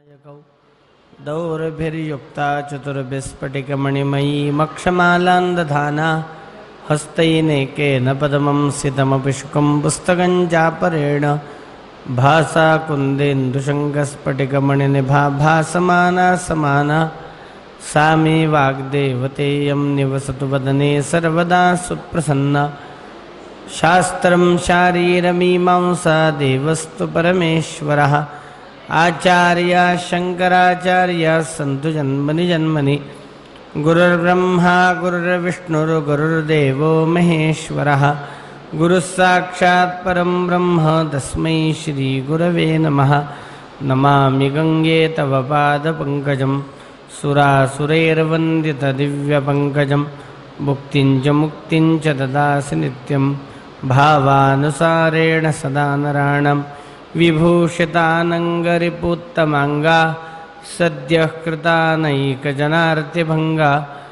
दौर्भिर्युक्ता चतुर्भिस्फटिकमणिमयी मक्षमालान्दधाना हस्तैनेकेन पद्मं सितमपि शुकं पुस्तकं चापरेण भासा कुन्देन्दुशङ्खस्फटिकमणिनिभा भासमाना समाना सा मे वाग्देवतेयं निवसतु वदने सर्वदा सुप्रसन्ना शास्त्रं शारीरमीमांसा देवस्तु परमेश्वरः आचार्य शंकराचार्य सन्तु जन्मनि जन्मनि गुरुर्ब्रह्मा गुरुर्विष्णुर्गुरुर्देवो महेश्वरः गुरुस्साक्षात् परं ब्रह्म तस्मै श्री गुरवे नमः। नमामि गंगे तव पादपङ्कजं सुरासुरैर्वन्दितदिव्यपङ्कजं भुक्तिं च मुक्तिं च ददासि नित्यं भावानुसारेण सदा नराणां विभूषितानङ्गरिपुत्तमाङ्गा सद्यः कृतानैकजनार्तिभङ्गा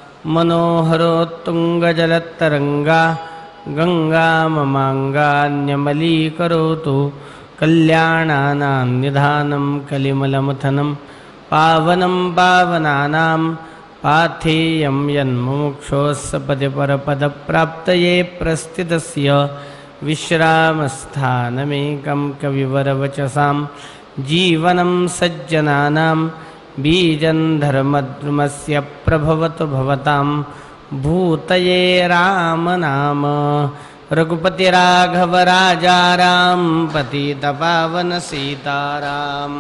मनोहरोत्तुङ्गजलत्तरङ्गा गङ्गा ममाङ्गान्यमलीकरोतु कल्याणानां निधानं कलिमलमथनं पावनं पावनानां पाथेयं यन्मुमुक्षोऽस्य पदे परपदप्राप्तये प्रस्थितस्य विश्रामस्थानमेकं कविवरवचसां जीवनं सज्जनानां बीजं धर्मद्रुमस्य प्रभवतु भवतां भूतये राम नाम। रघुपति राघव राजा राम पतितपावन सीताराम।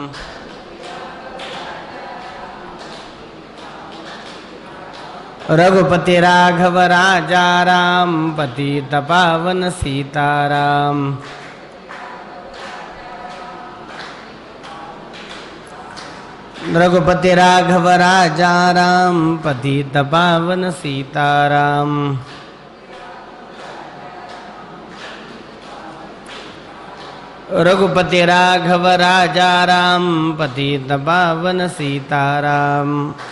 रघुपति राघव राजा राम पतितपावन सीताराम। रघुपति राघव राजा राम पतितपावन सीताराम। रघुपति राघव राजा राम पतितपावन सीताराम।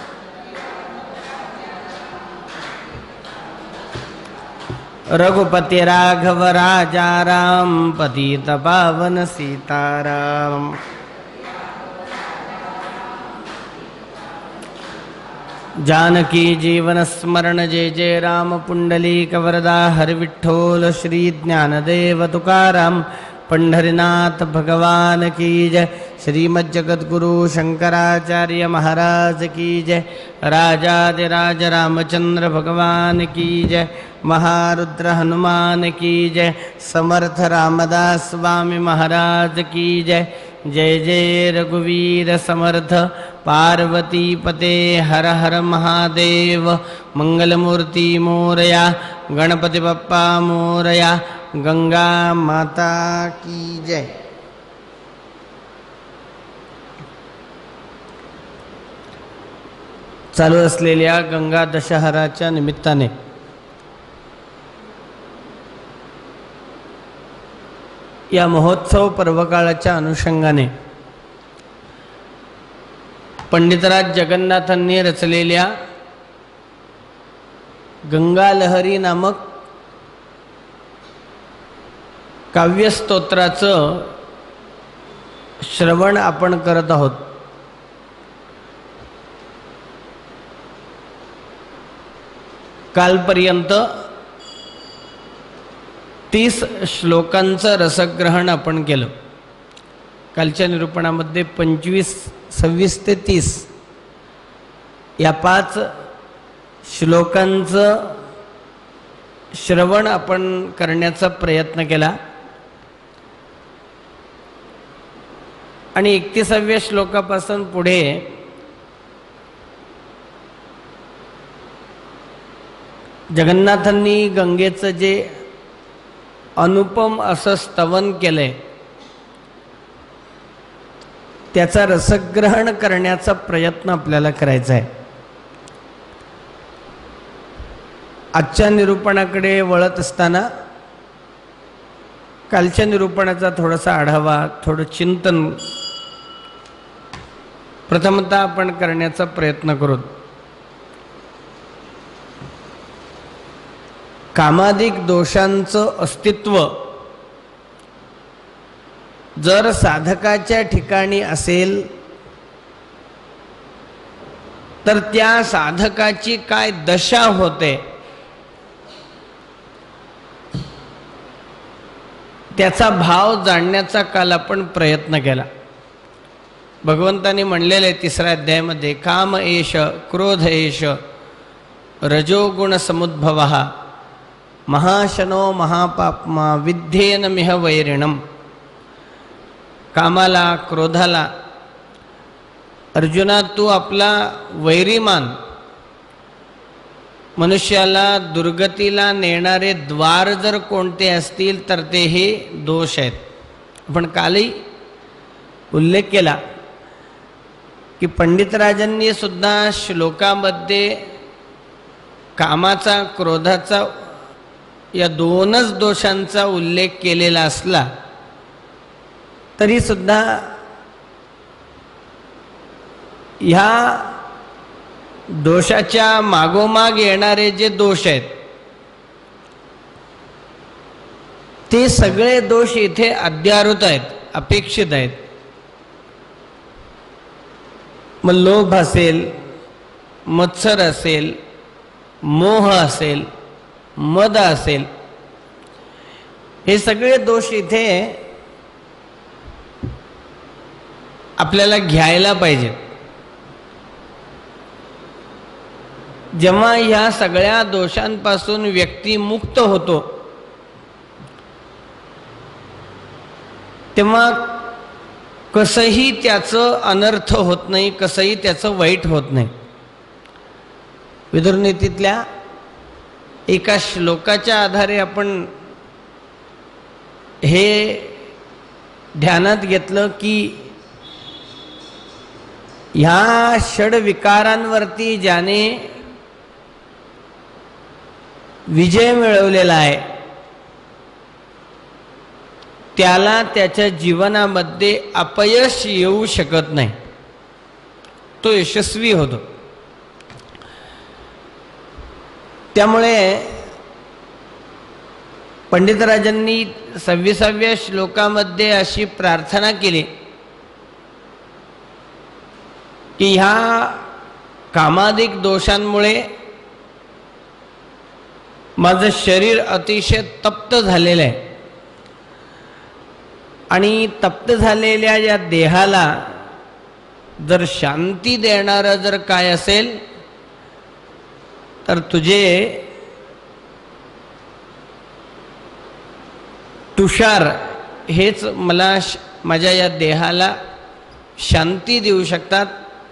रघुपति राघव राजा राम पतितपावन सीताराम। जानकी जीवन स्मरण जय जय राम पुंडलीक वरदा हरि विठ्ठल श्री ज्ञानदेव तुकाराम पंढरीनाथ भगवान की जय। श्रीमज्जगद्गुरु शंकराचार्य महाराज की जय। राजाधिराज रामचंद्र भगवान की जय। महारुद्र हनुमान की जय। समर्थ रामदास स्वामी महाराज की जय। जय जय रघुवीर समर्थ पार्वती पते हर हर महादेव। मंगलमूर्ति मोरया गणपति बप्पा मोरया गंगा माता की जय। चालू असलेल्या गंगा दशहराच्या निमित्ताने या महोत्सव पर्वकाळाच्या अनुषंगाने पंडितराज जगन्नाथांनी रचलेल्या गंगा लहरी नामक काव्यस्तोत्राचं श्रवण आपण करत आहोत। कालपर्यंत 30 श्लोकांचं रसग्रहण आपण केलं। कालच्या निरूपणामध्ये 25, 26 ते 30 या 5 श्लोकांचं श्रवण आपण करण्याचा प्रयत्न केला आणि 31व्या श्लोकापासून पुढे जगन्नाथांनी गंगेचं जे अनुपम असं स्तवन केलंय त्याचा रसग्रहण करण्याचा प्रयत्न आपल्याला करायचा आहे। आजच्या निरूपणाकडे वळत असताना कालच्या निरूपणाचा थोडासा आढावा, थोडं चिंतन प्रथमतः आपण करण्याचा प्रयत्न करू। कामादिक दोषांचं अस्तित्व जर साधकाच्या ठिकाणी असेल तर त्या साधकाची काय दशा होते त्याचा भाव जाणण्याचा काल आपण प्रयत्न केला. भगवंतांनी म्हणलेले आहे 3ऱ्या अध्यायामध्ये, काम एष क्रोध एष रजोगुण समुद्भवः महाशनो महापाप्मा विद्धेन मिह वैरिणम. कामाला, क्रोधाला, अर्जुना तू आपला वैरी मान. मनुष्याला दुर्गतीला नेणारे द्वार जर कोणते असतील तर ते हे दोष आहेत. आपण कालही उल्लेख केला की पंडितराजांनी सुद्धा श्लोकामध्ये कामाचा, क्रोधाचा या दोनच दोषांचा उल्लेख केलेला असला तरी सुद्धा ह्या दोषाच्या मागोमाग येणारे जे दोष आहेत ते सगळे दोष इथे अध्यारूत आहेत, अपेक्षित आहेत. मग लोभ असेल, मत्सर असेल, मोह असेल, मद असेल, हे सगळे दोष इथे आपल्याला घ्यायला पाहिजेत. जेव्हा ह्या सगळ्या दोषांपासून व्यक्ती मुक्त होतो तेव्हा कसंही त्याचं अनर्थ होत नाही, कसंही त्याचं वाईट होत नाही. विदुरनीतीतल्या एका श्लोकाच्या आधारे आपण हे ध्यानात घेतलं की ह्या षड विकारांवरती ज्याने विजय मिळवलेला आहे त्याला त्याच्या जीवनामध्ये अपयश येऊ शकत नाही, तो यशस्वी होतो. त्यामुळे पंडितराजांनी 26व्या श्लोकामध्ये अशी प्रार्थना केली की ह्या कामाधिक दोषांमुळे माझं शरीर अतिशय तप्त झालेलं आहे आणि तप्त झालेल्या या देहाला जर शांती देणारं जर काय असेल तर तुझे तुषार हेच मला माझ्या या देहाला शांती देऊ शकतात.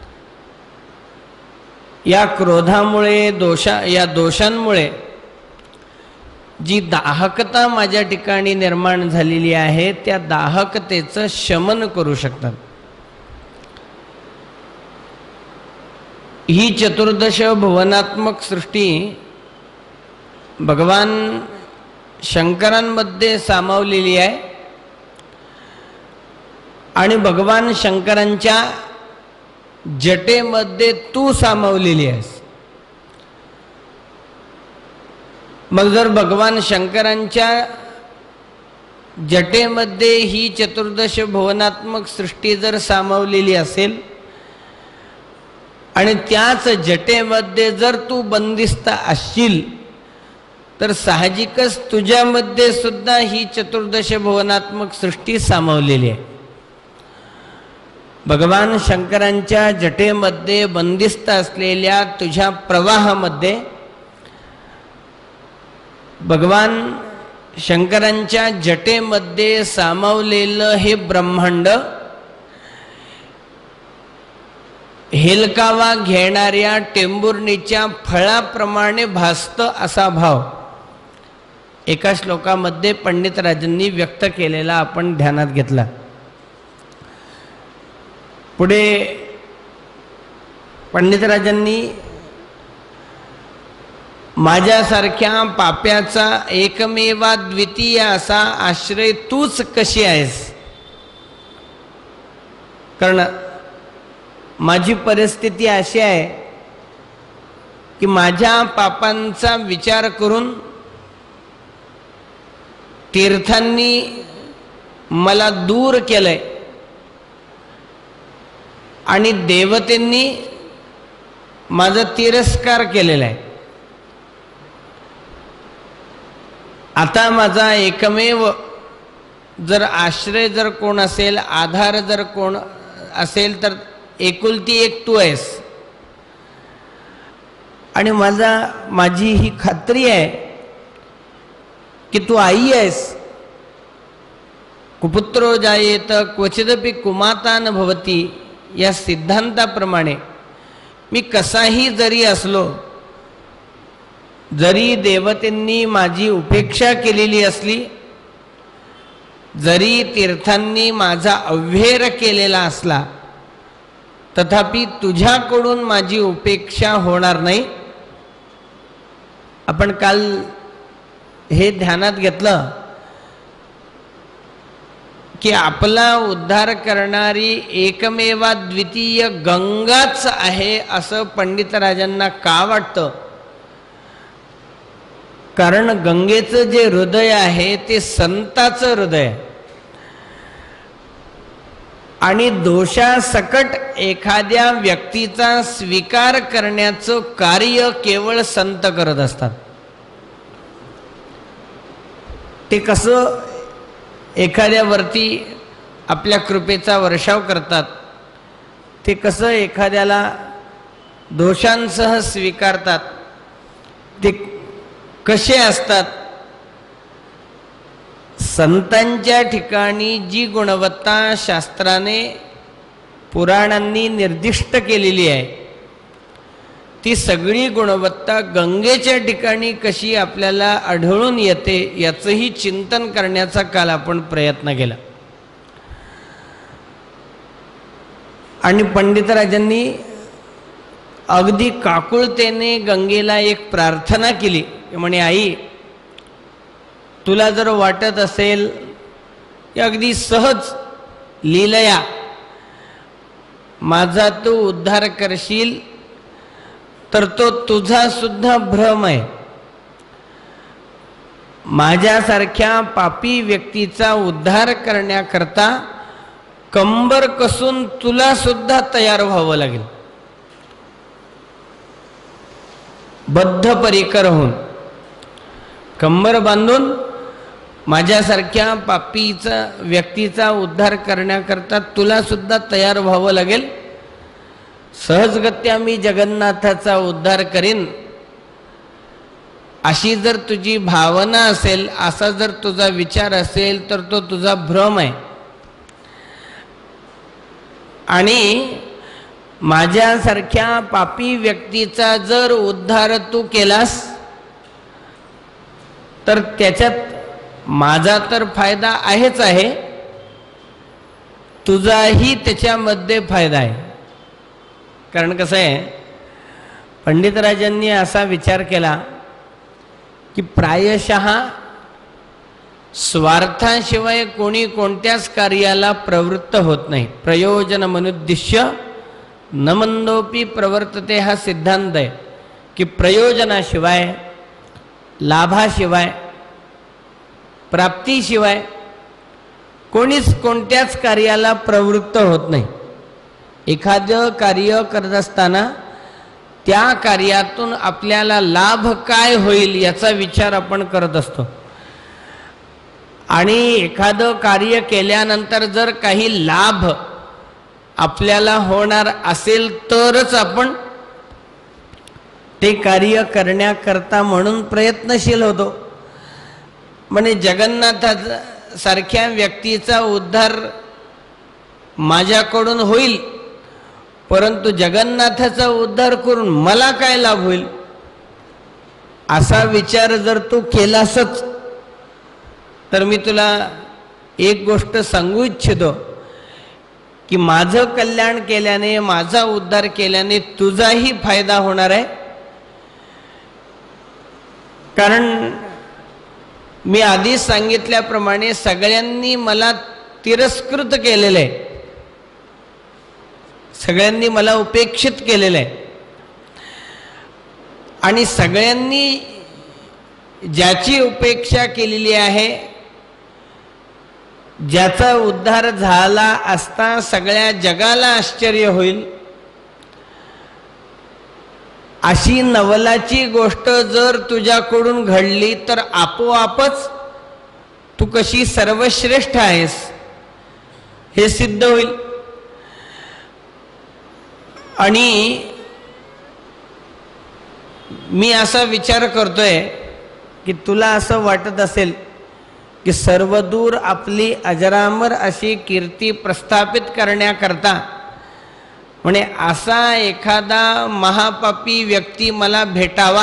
या क्रोधामुळे, या दोषांमुळे जी दाहकता माझ्या ठिकाणी निर्माण झालेली आहे त्या दाहकतेचं शमन करू शकतात. ही चतुर्दश भुवनात्मक सृष्टी भगवान शंकरांमध्ये सामावलेली आहे आणि भगवान शंकरांच्या जटेमध्ये तू सामावलेली आहेस. मग जर भगवान शंकरांच्या जटेमध्ये ही चतुर्दश भुवनात्मक सृष्टी जर सामावलेली असेल आणि त्याच जटेमध्ये जर तू बंदिस्त असशील तर साहजिकच तुझ्यामध्ये सुद्धा ही चतुर्दश भुवनात्मक सृष्टी सामावलेली आहे. भगवान शंकरांच्या जटेमध्ये बंदिस्त असलेल्या तुझ्या प्रवाहामध्ये भगवान शंकरांच्या जटेमध्ये सामावलेलं हे ब्रह्मांड हेलकावा घेणाऱ्या टेंभुर्णीच्या फळाप्रमाणे भासतं असा भाव एका श्लोकामध्ये पंडितराजांनी व्यक्त केलेला आपण ध्यानात घेतला. पुढे पंडितराजांनी माझ्यासारख्या पाप्याचा एकमेवा द्वितीय असा आश्रय तूच कशी आहेस, कारण माझी परिस्थिती अशी आहे की माझ्या पापांचा विचार करून तीर्थांनी मला दूर केलंय आणि देवतेंनी माझा तिरस्कार केलेला आहे. आता माझा एकमेव जर आश्रय जर कोण असेल, आधार जर कोण असेल, तर एकुलती एक तू आहेस. आणि माझी ही खात्री आहे की तू आई आहेस. कुपुत्रो जायेत क्वचिदपि कुमाता न भवती या सिद्धांताप्रमाणे मी कसाही जरी असलो, जरी देवतेंनी माझी उपेक्षा केलेली असली, जरी तीर्थांनी माझा अव्हेर केलेला असला, तथापि तुझ्याकडून माझी उपेक्षा होणार नाही. आपण काल हे ध्यानात घेतलं की आपला उद्धार करणारी एकमेवा द्वितीय गंगाच आहे असं पंडितराजांना का वाटतं? कारण गंगेचं जे हृदय आहे ते संताचं हृदय आहे. आणि दोषासकट एखाद्या व्यक्तीचा स्वीकार करण्याचं कार्य केवळ संत करत असतात. ते कसं एखाद्यावरती आपल्या कृपेचा वर्षाव करतात, ते कसं एखाद्याला दोषांसह स्वीकारतात, ते कसे असतात? संतांच्या ठिकाणी जी गुणवत्ता शास्त्राने पुराणांनी निर्दिष्ट केलेली आहे, ती सगळी गुणवत्ता गंगेच्या ठिकाणी कशी आपल्याला आढळून येते याचंही चिंतन करण्याचा काल आपण प्रयत्न केला. आणि पंडितराजांनी अगदी काकुळतेने गंगेला एक प्रार्थना केली. म्हणे, आई, तुला जर वाटत असेल की अगदी सहज लीलया माझा तू उद्धार करशील, तर तो तुझा सुद्धा भ्रम आहे. माझ्यासारख्या पापी व्यक्तीचा उद्धार करण्याकरता कंबर कसून तुला सुद्धा तयार व्हावं लागेल, बद्ध परिकर होऊन कंबर बांधून माझ्यासारख्या पापीचा व्यक्तीचा उद्धार करण्याकरता तुला सुद्धा तयार व्हावं लागेल. सहजगत्या मी जगन्नाथाचा उद्धार करीन अशी जर तुझी भावना असेल, असा जर तुझा विचार असेल, तर तो तुझा भ्रम आहे. आणि माझ्यासारख्या पापी व्यक्तीचा जर उद्धार तू केलास, तर त्याच्यात माझा तर फायदा आहेच आहे, तुझाही त्याच्यामध्ये फायदा आहे. कारण कसं आहे, पंडितराजांनी असा विचार केला की प्रायशः स्वार्थाशिवाय कोणी कोणत्याच कार्याला प्रवृत्त होत नाही. प्रयोजनमनुद्दिश्य न मंदोपी प्रवर्तते हा सिद्धांत आहे की प्रयोजनाशिवाय, लाभाशिवाय, प्राप्तीशिवाय कोणीच कोणत्याच कार्याला प्रवृत्त होत नाही. एखादं कार्य करत असताना त्या कार्यातून आपल्याला लाभ काय होईल याचा विचार आपण करत असतो. आणि एखादं कार्य केल्यानंतर जर काही लाभ आपल्याला होणार असेल तरच आपण ते कार्य करण्याकरता म्हणून प्रयत्नशील होतो. म्हणजे जगन्नाथासारख्या व्यक्तीचा उद्धार माझ्याकडून होईल, परंतु जगन्नाथाचा उद्धार करून मला काय लाभ होईल असा विचार जर तू केलासच, तर मी तुला एक गोष्ट सांगू इच्छितो की माझं कल्याण केल्याने, माझा उद्धार केल्याने तुझाही फायदा होणार आहे. कारण मी आधीच सांगितल्याप्रमाणे सगळ्यांनी मला तिरस्कृत केलेलं आहे, सगळ्यांनी मला उपेक्षित केलेलं आहे. आणि सगळ्यांनी ज्याची उपेक्षा केलेली आहे, ज्याचा उद्धार झाला असता सगळ्या जगाला आश्चर्य होईल, अशी नवलाची गोष्ट जर तुझ्याकडून घडली तर आपोआपच तू कशी सर्वश्रेष्ठ आहेस हे सिद्ध होईल. आणि मी असा विचार करतोय की तुला असं वाटत असेल की सर्वदूर आपली अजरामर अशी कीर्ती प्रस्थापित करण्याकरता म्हणे असा एखादा महापापी व्यक्ती मला भेटावा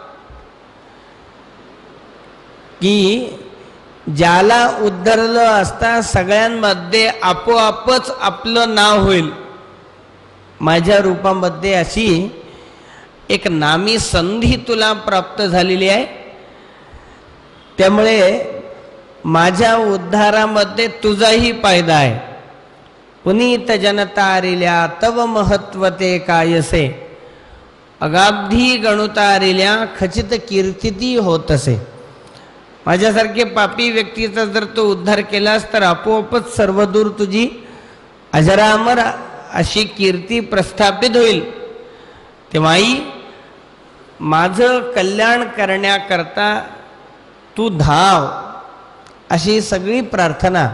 की ज्याला उद्धरलं असता सगळ्यांमध्ये आपोआपच आपलं नाव होईल. माझ्या रूपामध्ये अशी एक नामी संधी तुला प्राप्त झालेली आहे. त्यामुळे माझ्या उद्धारामध्ये तुझाही फायदा आहे. पुनीत जनतारिल्या तव महत्वते कायसे अगाब्धी गणुतारिल्या खचित कीर्तिती होत असे. माझ्यासारखे पापी व्यक्तीचा जर तो उद्धार केलास तर आपोआपच सर्वदूर तुझी अजरामर अशी कीर्ती प्रस्थापित होईल. तेव्हाही माझं कल्याण करण्याकरता तू धाव अशी सगळी प्रार्थना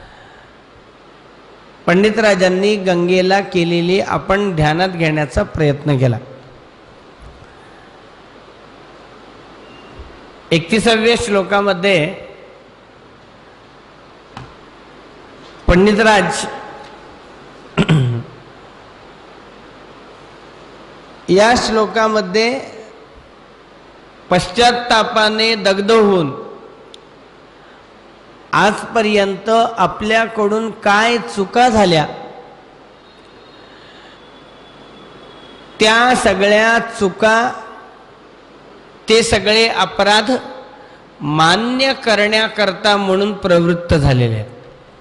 पंडितराजांनी गंगेला केलेली आपण ध्यानात घेण्याचा प्रयत्न केला. 31व्या श्लोकामध्ये पंडितराज या श्लोकामध्ये पश्चात्तापाने दग्ध होऊन आजपर्यंत आपल्याकडून काय चुका झाल्या त्या सगळ्या चुका ते सगळे अपराध मान्य करण्याकरता म्हणून प्रवृत्त झालेले आहेत.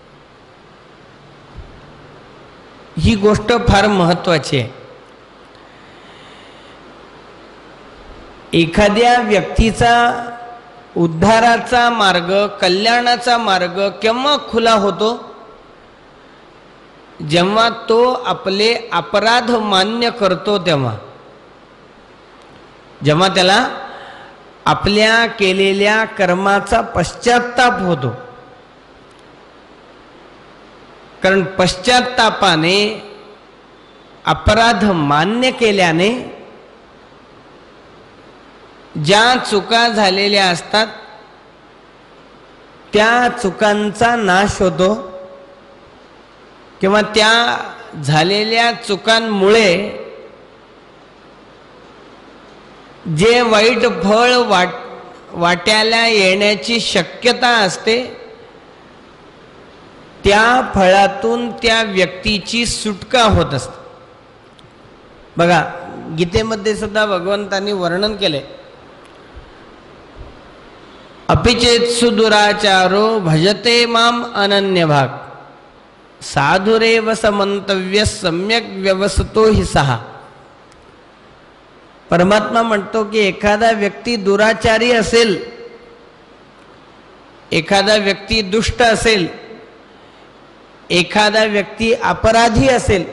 ही गोष्ट फार महत्त्वाची आहे. एखाद्या व्यक्तीचा उद्धाराचा मार्ग कल्याणाचा मार्ग केव्हा खुला होतो जेव्हा तो आपले अपराध मान्य करतो तेव्हा. जेव्हा त्याला आपल्या केलेल्या कर्माचा पश्चात्ताप होतो. कारण पश्चात्तापाने अपराध मान्य केल्याने ज्या चुका झालेल्या असतात त्या चुकांचा नाश होतो किंवा त्या झालेल्या चुकांमुळे जे वाईट फळ वाट्याला येण्याची शक्यता असते त्या फळातून त्या व्यक्तीची सुटका होत असते. बघा गीतेमध्ये सुद्धा भगवंतांनी वर्णन केले. अपिचेत्सु दुराचारो भजते माम अनन्य भाग साधुरेव समंतव्य सम्यक व्यवसतो हि सहा. परमात्मा म्हणतो की एखादा व्यक्ती दुराचारी असेल, एखादा व्यक्ती दुष्ट असेल, एखादा व्यक्ती अपराधी असेल,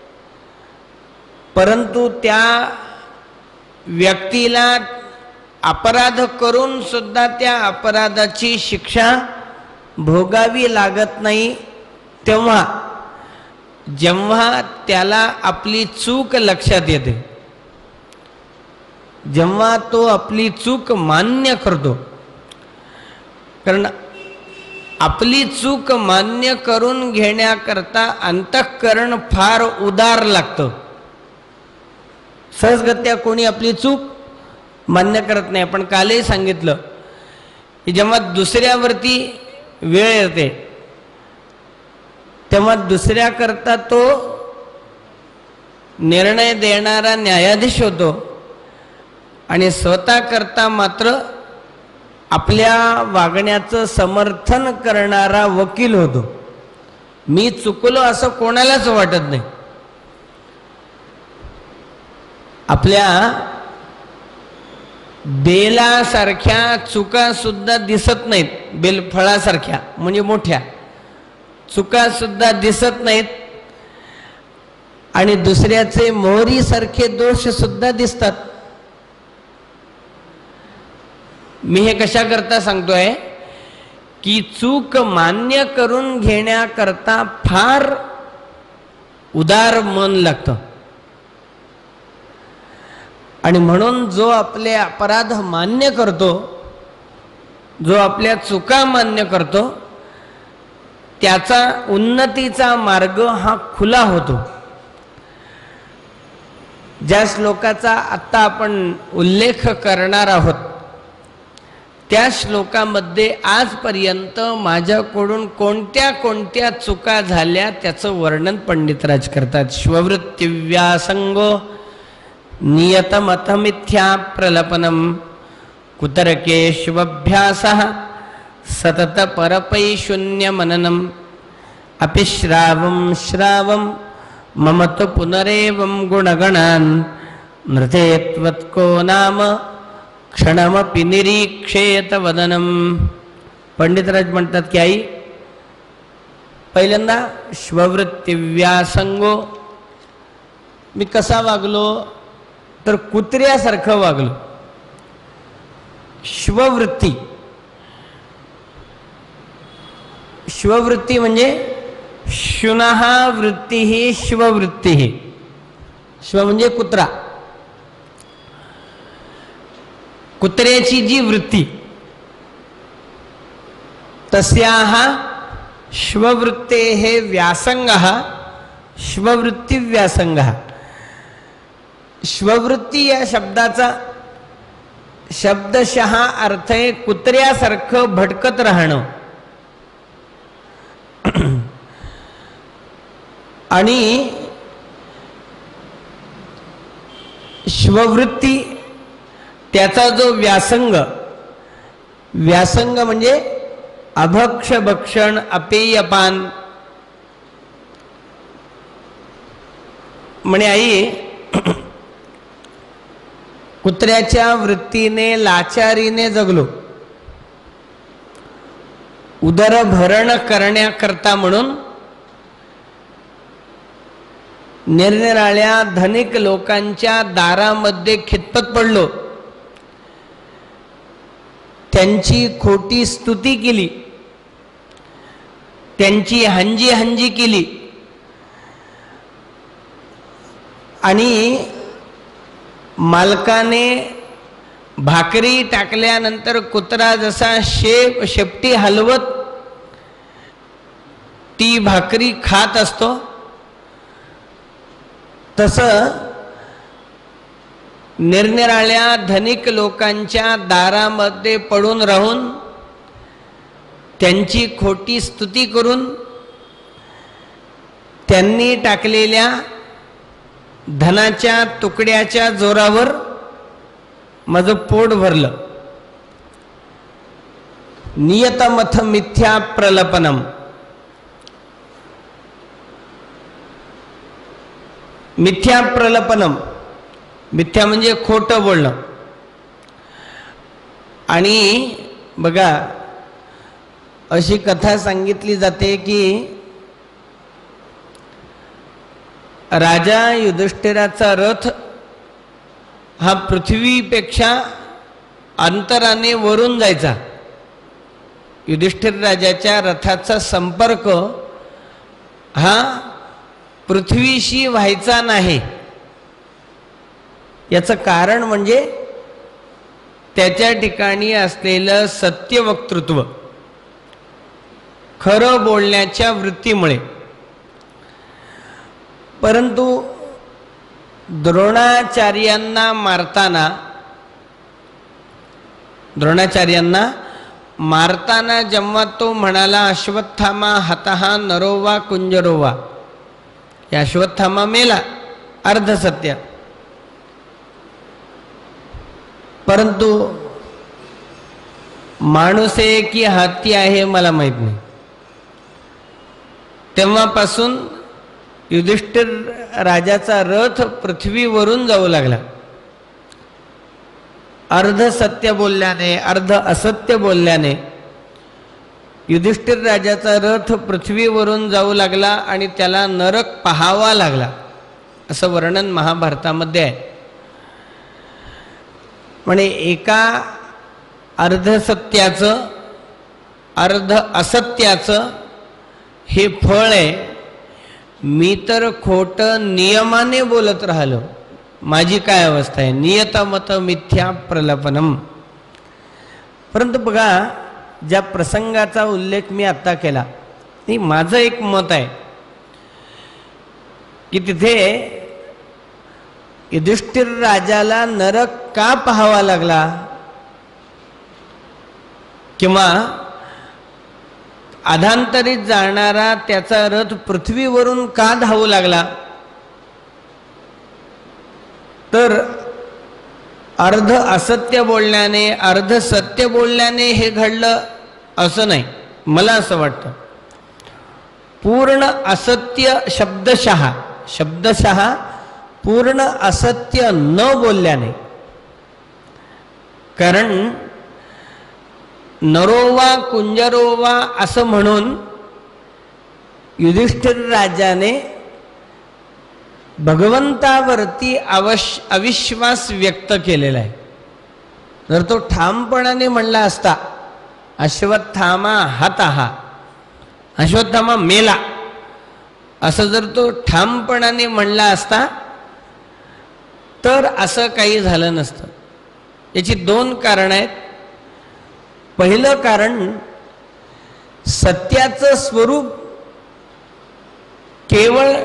परंतु त्या व्यक्तीला अपराध करून सुद्धा त्या अपराधाची शिक्षा भोगावी लागत नाही. तेव्हा जेव्हा त्याला आपली चूक लक्षात येते, जेव्हा तो आपली चूक मान्य करतो, कारण आपली चूक मान्य करून घेण्याकरता अंतःकरण फार उदार लागतं. सहजगत्या कोणी आपली चूक मान्य करत नाही. पण कालही सांगितलं की जेव्हा दुसऱ्यावरती वेळ येते तेव्हा दुसऱ्याकरता तो निर्णय देणारा न्यायाधीश होतो आणि स्वतः करता मात्र आपल्या वागण्याचं समर्थन करणारा वकील होतो. मी चुकलो असं कोणालाच वाटत नाही. आपल्या बेलासारख्या चुका सुद्धा दिसत नाहीत, बेलफळासारख्या म्हणजे मोठ्या चुका सुद्धा दिसत नाहीत आणि दुसऱ्याचे मोहरीसारखे दोष सुद्धा दिसतात. मी हे कशा करता सांगतोय की चूक मान्य करून घेण्याकरता फार उदार मन लागतं. आणि म्हणून जो आपले अपराध मान्य करतो, जो आपल्या चुका मान्य करतो, त्याचा उन्नतीचा मार्ग हा खुला होतो. ज्या श्लोकाचा आत्ता आपण उल्लेख करणार आहोत त्या श्लोकामध्ये आजपर्यंत माझ्याकडून कोणत्या कोणत्या चुका झाल्या त्याचं वर्णन पंडितराज करतात. श्ववृत्तिव्यासंगो नियतमतमिथ्या प्रलपनम कुतर्केष्वभ्यासः सतत परपैशून्य मननम अपिश्रावं श्रावं मम तु पुनरेवं गुणगणान् नृतेत्वत्को नाम क्षणमपि निरीक्षेत वदनम. पंडितराज म्हणतात की आई, पहिल्यांदा श्ववृत्तिव्यासंगो, मी कसा वागलो तर कुत्र्यासारखं वागलो. श्ववृत्ती, श्ववृत्ती म्हणजे शुनः वृत्ती ही श्ववृत्ती ही. श्व म्हणजे कुत्रा, कुत्र्याची जी वृत्ती तस्याः श्ववृत्तेः व्यासंगः श्ववृत्तिव्यासंगः. श्ववृत्ती या शब्दाचा शब्दशः अर्थ आहे कुत्र्यासारखं भटकत राहणं. आणि श्ववृत्ती त्याचा जो व्यासंग, व्यासंग म्हणजे अभक्ष भक्षण अपेयपान. म्हणे आई, कुत्र्याच्या वृत्तीने लाचारीने जगलो. उदरभरण करण्याकरता म्हणून निरनिराळ्या धनिक लोकांच्या दारामध्ये खितपत पडलो, त्यांची खोटी स्तुती केली, त्यांची हंजी हंजी केली. आणि मालकाने भाकरी टाकल्यानंतर कुत्रा जसा शेपटी हलवत ती भाकरी खात असतो, तसं निरनिराळ्या धनिक लोकांच्या दारामध्ये पडून राहून त्यांची खोटी स्तुती करून त्यांनी टाकलेल्या धनाच्या तुकड्याच्या जोरावर माझं पोट भरलं. नियतमथ मिथ्या प्रलपनम. मिथ्या प्रलपनम, मिथ्या म्हणजे खोटं बोलणं. आणि बघा, अशी कथा सांगितली जाते की राजा युधिष्ठिराचा रथ हा पृथ्वीपेक्षा अंतराने वरून जायचा. युधिष्ठिर राजाच्या रथाचा संपर्क हा पृथ्वीशी व्हायचा नाही. याचं कारण म्हणजे त्याच्या ठिकाणी असलेलं सत्यवक्तृत्व, खरं बोलण्याच्या वृत्तीमुळे. परंतु द्रोणाचार्यांना मारताना जेव्हा तो म्हणाला अश्वत्थामा हतः नरो वा कुंजरो वा, या अश्वत्थामा मेला, अर्धसत्य. परंतु माणूस आहे की हत्ती आहे मला माहित नाही. तेव्हापासून युधिष्ठिर राजाचा रथ पृथ्वीवरून जाऊ लागला. अर्ध सत्य बोलल्याने, अर्ध असत्य बोलल्याने युधिष्ठिर राजाचा रथ पृथ्वीवरून जाऊ लागला आणि त्याला नरक पाहावा लागला, असं वर्णन महाभारतामध्ये आहे. म्हणे एका अर्धसत्याचं अर्ध असत्याचं हे फळ आहे. मी तर खोटं नियमाने बोलत राहिलो, माझी काय अवस्था आहे. नियतमत मिथ्या प्रलपनम. परंतु बघा, ज्या प्रसंगाचा उल्लेख मी आत्ता केला, ते माझं एक मत आहे की तिथे युधिष्ठिर राजाला नरक का पाहावा लागला, किंवा अधांतरीत जाणारा त्याचा रथ पृथ्वीवरून का धावू लागला, तर अर्ध असत्य बोलण्याने अर्ध सत्य बोलण्याने हे घडलं असं नाही. मला असं वाटतं पूर्ण असत्य शब्दशः पूर्ण असत्य न बोलल्याने. कारण नरोवा कुंजरोवा असं म्हणून युधिष्ठिर राजाने भगवंतावरती अविश्वास व्यक्त केलेला आहे. जर तो ठामपणाने म्हणला असता अश्वत्थामा हतः, अश्वत्थामा मेला, असं जर तो ठामपणाने म्हणला असता तर असं काही झालं नसतं. याची दोन कारणं आहेत. पहिलं कारण, सत्याचं स्वरूप केवळ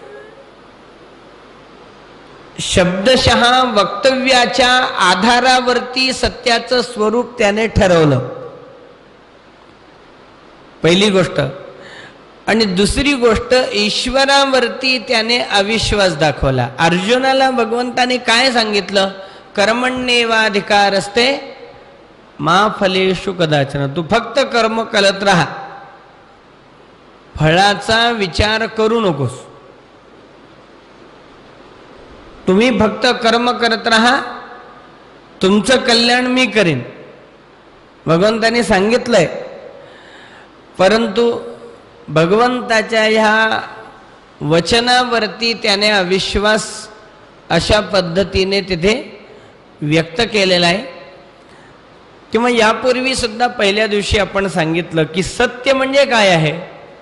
शब्दशः वक्तव्याच्या आधारावरती सत्याचं स्वरूप त्याने ठरवलं, पहिली गोष्ट. आणि दुसरी गोष्ट, ईश्वरावरती त्याने अविश्वास दाखवला. अर्जुनाला भगवंताने काय सांगितलं, कर्मण्येवाधिकारस्ते मा फलेषु कदाचन. तू फक्त कर्म करत राहा, फळाचा विचार करू नकोस. तुम्ही फक्त कर्म करत राहा, तुमचं कल्याण मी करीन, भगवंताने सांगितलंय. परंतु भगवंताच्या ह्या वचनावरती त्याने अविश्वास अशा पद्धतीने तिथे व्यक्त केलेला आहे. किंवा यापूर्वी सुद्धा पहिल्या दिवशी आपण सांगितलं की सत्य म्हणजे काय आहे.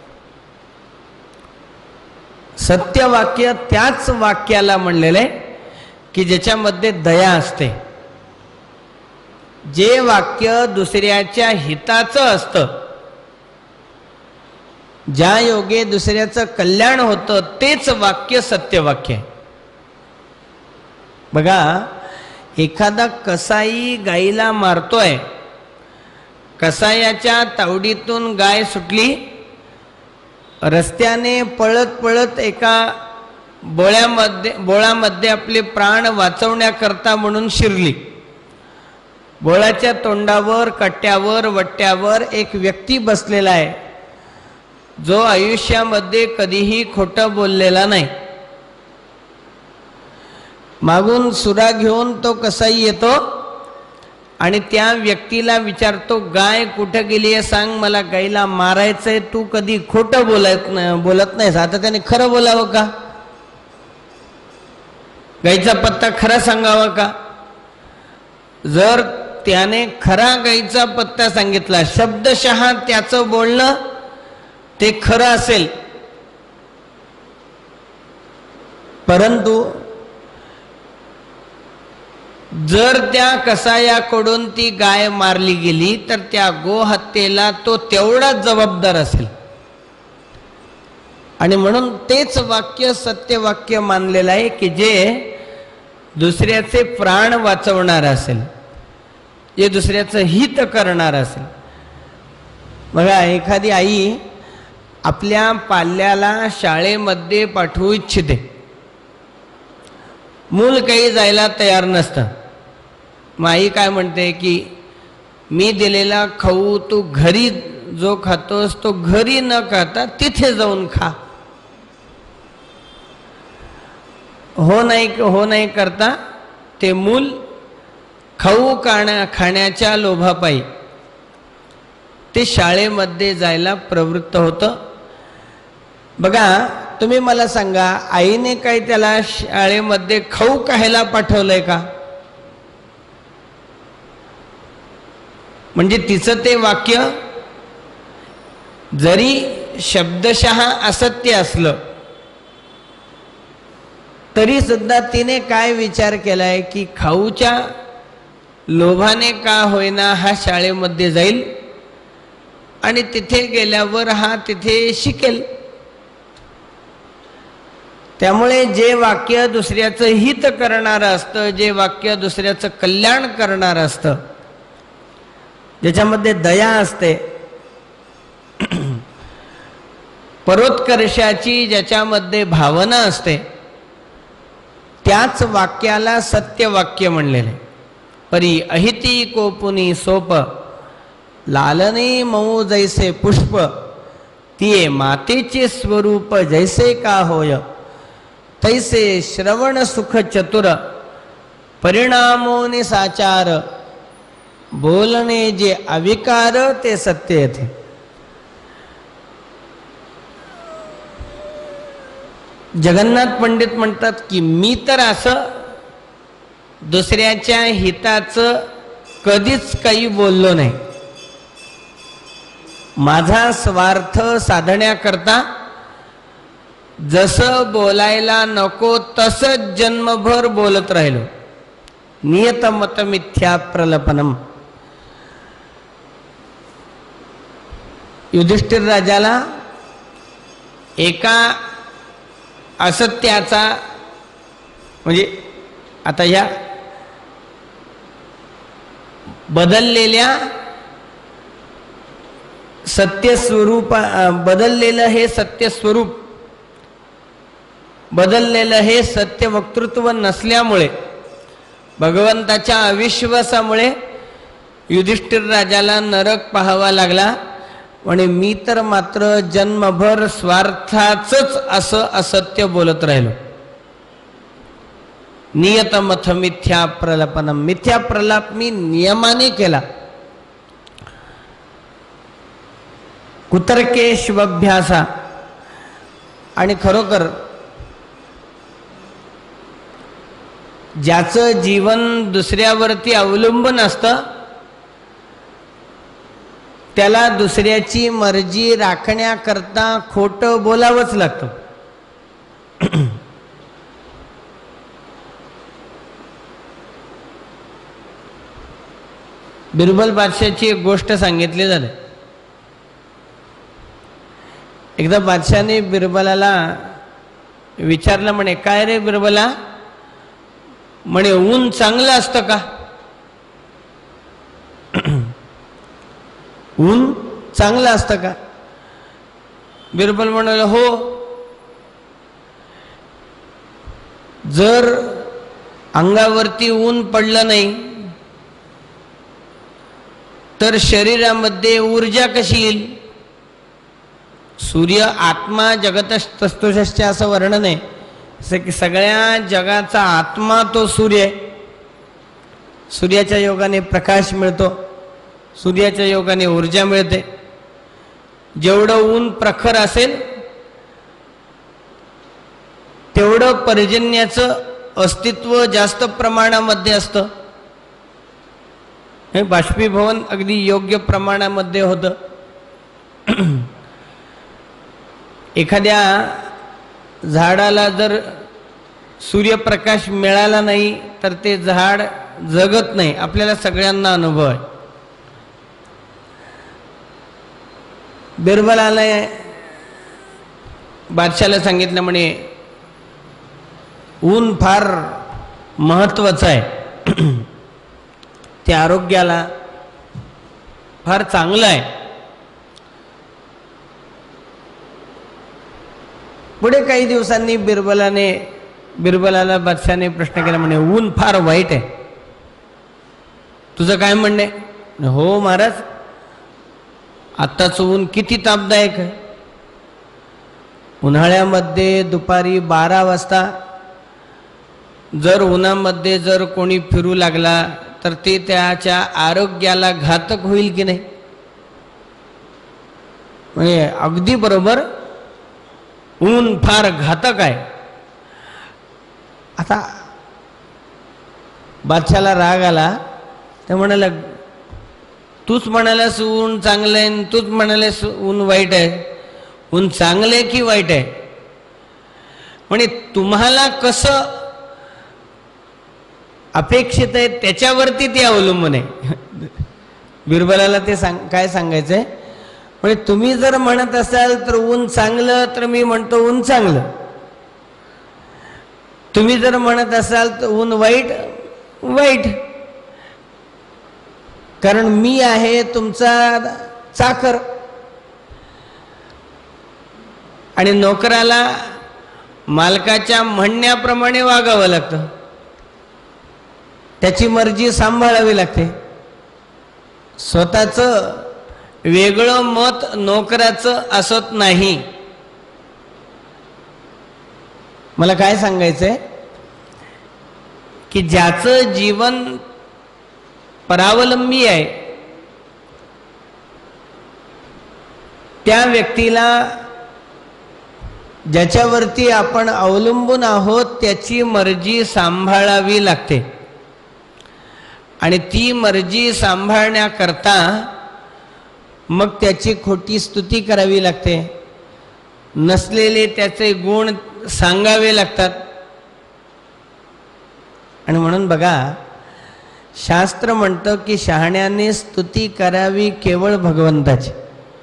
सत्यवाक्य त्याच वाक्याला म्हणलेलं आहे की ज्याच्यामध्ये दया असते. जे वाक्य दुसऱ्याच्या हिताचं असतं, ज्या योगे दुसऱ्याचं कल्याण होतं, तेच वाक्य सत्यवाक्य आहे. बघा, एखादा कसाई गाईला मारतोय, कसायाच्या तावडीतून गाय सुटली, रस्त्याने पळत पळत एका बोळामध्ये आपले प्राण वाचवण्याकरता म्हणून शिरली. बोळाच्या तोंडावर, कट्ट्यावर, वट्ट्यावर एक व्यक्ती बसलेला आहे, जो आयुष्यामध्ये कधीही खोटं बोललेला नाही. मागून सुरा घेऊन तो कसाई येतो आणि त्या व्यक्तीला विचारतो, गाय कुठं गेली आहे सांग, मला गाईला मारायचंय, तू कधी खोटं बोलत नाहीस, आता त्याने खरं बोलावं का, गाईचा पत्ता खरा सांगावा का. जर त्याने खरा गाईचा पत्ता सांगितला, शब्दशः त्याचं बोलणं ते खरं असेल, परंतु जर त्या कसायाकडून ती गाय मारली गेली तर त्या गोहत्येला तो तेवढाच जबाबदार असेल. आणि म्हणून तेच वाक्य सत्यवाक्य मानलेलं आहे की जे दुसऱ्याचे प्राण वाचवणार असेल, जे दुसऱ्याचं हित करणार असेल. बघा, एखादी आई आपल्या पाल्याला शाळेमध्ये पाठवू इच्छिते, मूल काही जायला तयार नसतं. मग आई काय म्हणते की मी दिलेला खाऊ तू घरी जो खातोस तो घरी न खाता तिथे जाऊन खा. हो नाही करता ते मूल खाऊ खाण्याच्या लोभापायी ते शाळेमध्ये जायला प्रवृत्त होतं. बघा, तुम्ही मला सांगा, आईने काही त्याला शाळेमध्ये खाऊ खायला पाठवलंय का. म्हणजे तिचं ते वाक्य जरी शब्दशः असत्य असलं तरी सुद्धा तिने काय विचार केलाय की खाऊच्या लोभाने का होईना हा शाळेमध्ये जाईल आणि तिथे गेल्यावर हा तिथे शिकेल. त्यामुळे जे वाक्य दुसऱ्याचं हित करणारं असतं, जे वाक्य दुसऱ्याचं कल्याण करणारं असतं, ज्याच्यामध्ये दया असते, परोत्कर्षाची ज्याच्यामध्ये भावना असते, त्याच वाक्याला सत्यवाक्य म्हणलेले. परी अहिती कोपुनी सोप लालनी मऊ जैसे पुष्प तिये मातेचे स्वरूप जैसे का होय तैसे श्रवण सुख चतुर परिणामोनि साचार बोलणे जे अविकार ते सत्य येते. जगन्नाथ पंडित म्हणतात की मी तर असं दुसऱ्याच्या हिताचं कधीच काही बोललो नाही. माझा स्वार्थ साधण्याकरता जसं बोलायला नको तसंच जन्मभर बोलत राहिलो. नियतमत मिथ्या प्रलपनम. युधिष्ठिर राजाला एका असत्याचा म्हणजे आता ह्या बदललेल्या सत्यस्वरूप बदललेलं हे सत्यस्वरूप बदललेलं हे सत्य वक्तृत्व नसल्यामुळे भगवंताच्या अविश्वासामुळे युधिष्ठिर राजाला नरक पाहावा लागला. आणि मी तर मात्र जन्मभर स्वार्थाचंच असं असत्य बोलत राहिलो. नियतमथ मिथ्या प्रलपनम. मिथ्या प्रलाप मी नियमाने केला. कुतर्केष्वभ्यासा. आणि खरोखर ज्याचं जीवन दुसऱ्यावरती अवलंबून असतं त्याला दुसऱ्याची मर्जी राखण्याकरता खोटं बोलावंच लागतं. बिरबल बादशाहची एक गोष्ट सांगितली जाते. एकदा बादशाहने बिरबलाला विचारलं, म्हणे काय रे बिरबला, म्हणे ऊन चांगलं असतं का? ऊन चांगलं असतं का? बिरबल म्हणाले हो. जर अंगावरती ऊन पडलं नाही तर शरीरामध्ये ऊर्जा कशी येईल? सूर्य आत्मा जगतस्तुषश्च असं वर्णन आहे. असं की सगळ्या जगाचा आत्मा तो सूर्य आहे. सूर्याच्या योगाने प्रकाश मिळतो, सूर्याच्या योगाने ऊर्जा मिळते. जेवढं ऊन प्रखर असेल तेवढं पर्जन्याचं अस्तित्व जास्त प्रमाणामध्ये असतं. हे बाष्पीभवन अगदी योग्य प्रमाणामध्ये होतं. एखाद्या झाडाला जर सूर्यप्रकाश मिळाला नाही तर ते झाड जगत नाही. आपल्याला सगळ्यांना अनुभव आहे. बिरबलाने बादशाला सांगितलं, म्हणे ऊन फार महत्वाचं आहे, ते आरोग्याला फार चांगलं आहे. पुढे काही दिवसांनी बिरबलाला बादशाने प्रश्न केला, म्हणे ऊन फार वाईट आहे, तुझं काय म्हणणे? हो महाराज, आत्ताचं ऊन किती तापदायक आहे. उन्हाळ्यामध्ये दुपारी 12 वाजता जर उन्हामध्ये जर कोणी फिरू लागला तर ते त्याच्या आरोग्याला घातक होईल की नाही? म्हणजे अगदी बरोबर, ऊन फार घातक आहे. आता बादशाला राग आला. ते म्हणाला, तूच म्हणालास ऊन चांगलं आहे, तूच म्हणालास ऊन वाईट आहे. ऊन चांगलं आहे की वाईट आहे? म्हणजे तुम्हाला कसं अपेक्षित आहे त्याच्यावरती ते अवलंबून आहे. बिरबलाला ते काय सांगायचंय, म्हणजे तुम्ही जर म्हणत असाल तर ऊन चांगलं, तर मी म्हणतो ऊन चांगलं. तुम्ही जर म्हणत असाल तर ऊन वाईट, वाईट. कारण मी आहे तुमचा चाकर, आणि नोकराला मालकाच्या म्हणण्याप्रमाणे वागावं लागतं, त्याची मर्जी सांभाळावी लागते. स्वतःचं वेगळं मत नोकराचं असत नाही. मला काय सांगायचंय की ज्याचं जीवन परावलंबी आहे त्या व्यक्तीला, ज्याच्यावरती आपण अवलंबून आहोत, त्याची मर्जी सांभाळावी लागते. आणि ती मर्जी सांभाळण्याकरता मग त्याची खोटी स्तुती करावी लागते, नसलेले त्याचे गुण सांगावे लागतात. आणि म्हणून बघा, शास्त्र म्हणतं की शहाण्याने स्तुती करावी केवळ भगवंताची,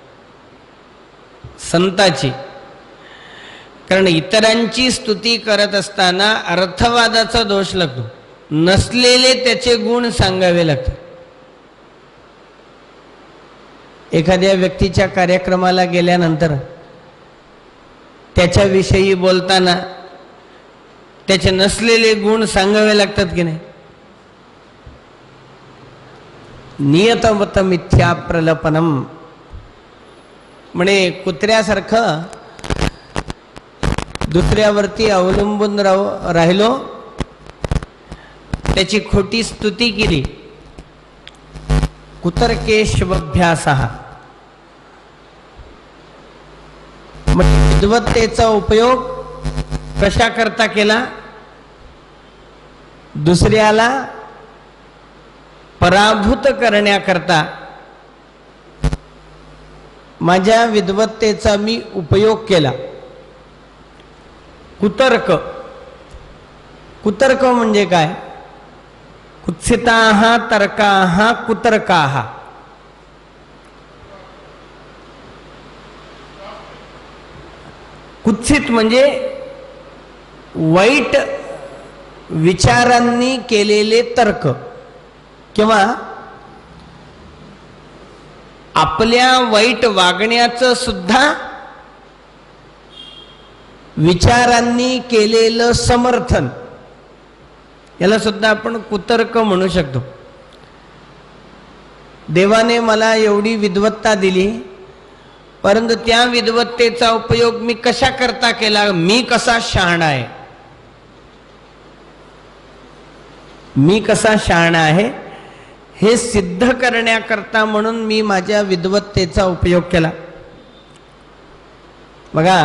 संताची. कारण इतरांची स्तुती करत असताना अर्थवादाचा दोष लागतो, नसलेले त्याचे गुण सांगावे लागतात. एखाद्या व्यक्तीच्या कार्यक्रमाला गेल्यानंतर त्याच्याविषयी बोलताना त्याचे नसलेले गुण सांगावे लागतात की नाही? नियतमत मिथ्या प्रलपनम, म्हणे कुत्र्यासारखं दुसऱ्यावरती अवलंबून राहिलो, त्याची खोटी स्तुती केली. कुतर्केष्वभ्यासः, विद्वत्तेचा उपयोग कशा करता केला? दुसऱ्याला पराभूत करण्याकरता माझ्या विद्वत्तेचा मी उपयोग केला. कुतर्क, कुतर्क म्हणजे काय? कुत्सिताः तर्काः कुतर्काः. कुत्सित म्हणजे वाईट विचारांनी केलेले तर्क, किंवा आपल्या वाईट वागण्याचं सुद्धा विचारांनी केलेलं समर्थन, याला सुद्धा आपण कुतर्क म्हणू शकतो. देवाने मला एवढी विद्वत्ता दिली, परंतु त्या विद्वत्तेचा उपयोग मी कशा करता केला? मी कसा शहाणा आहे, मी कसा शहाणा आहे हे सिद्ध करण्याकरता म्हणून मी माझ्या विद्वत्तेचा उपयोग केला. बघा,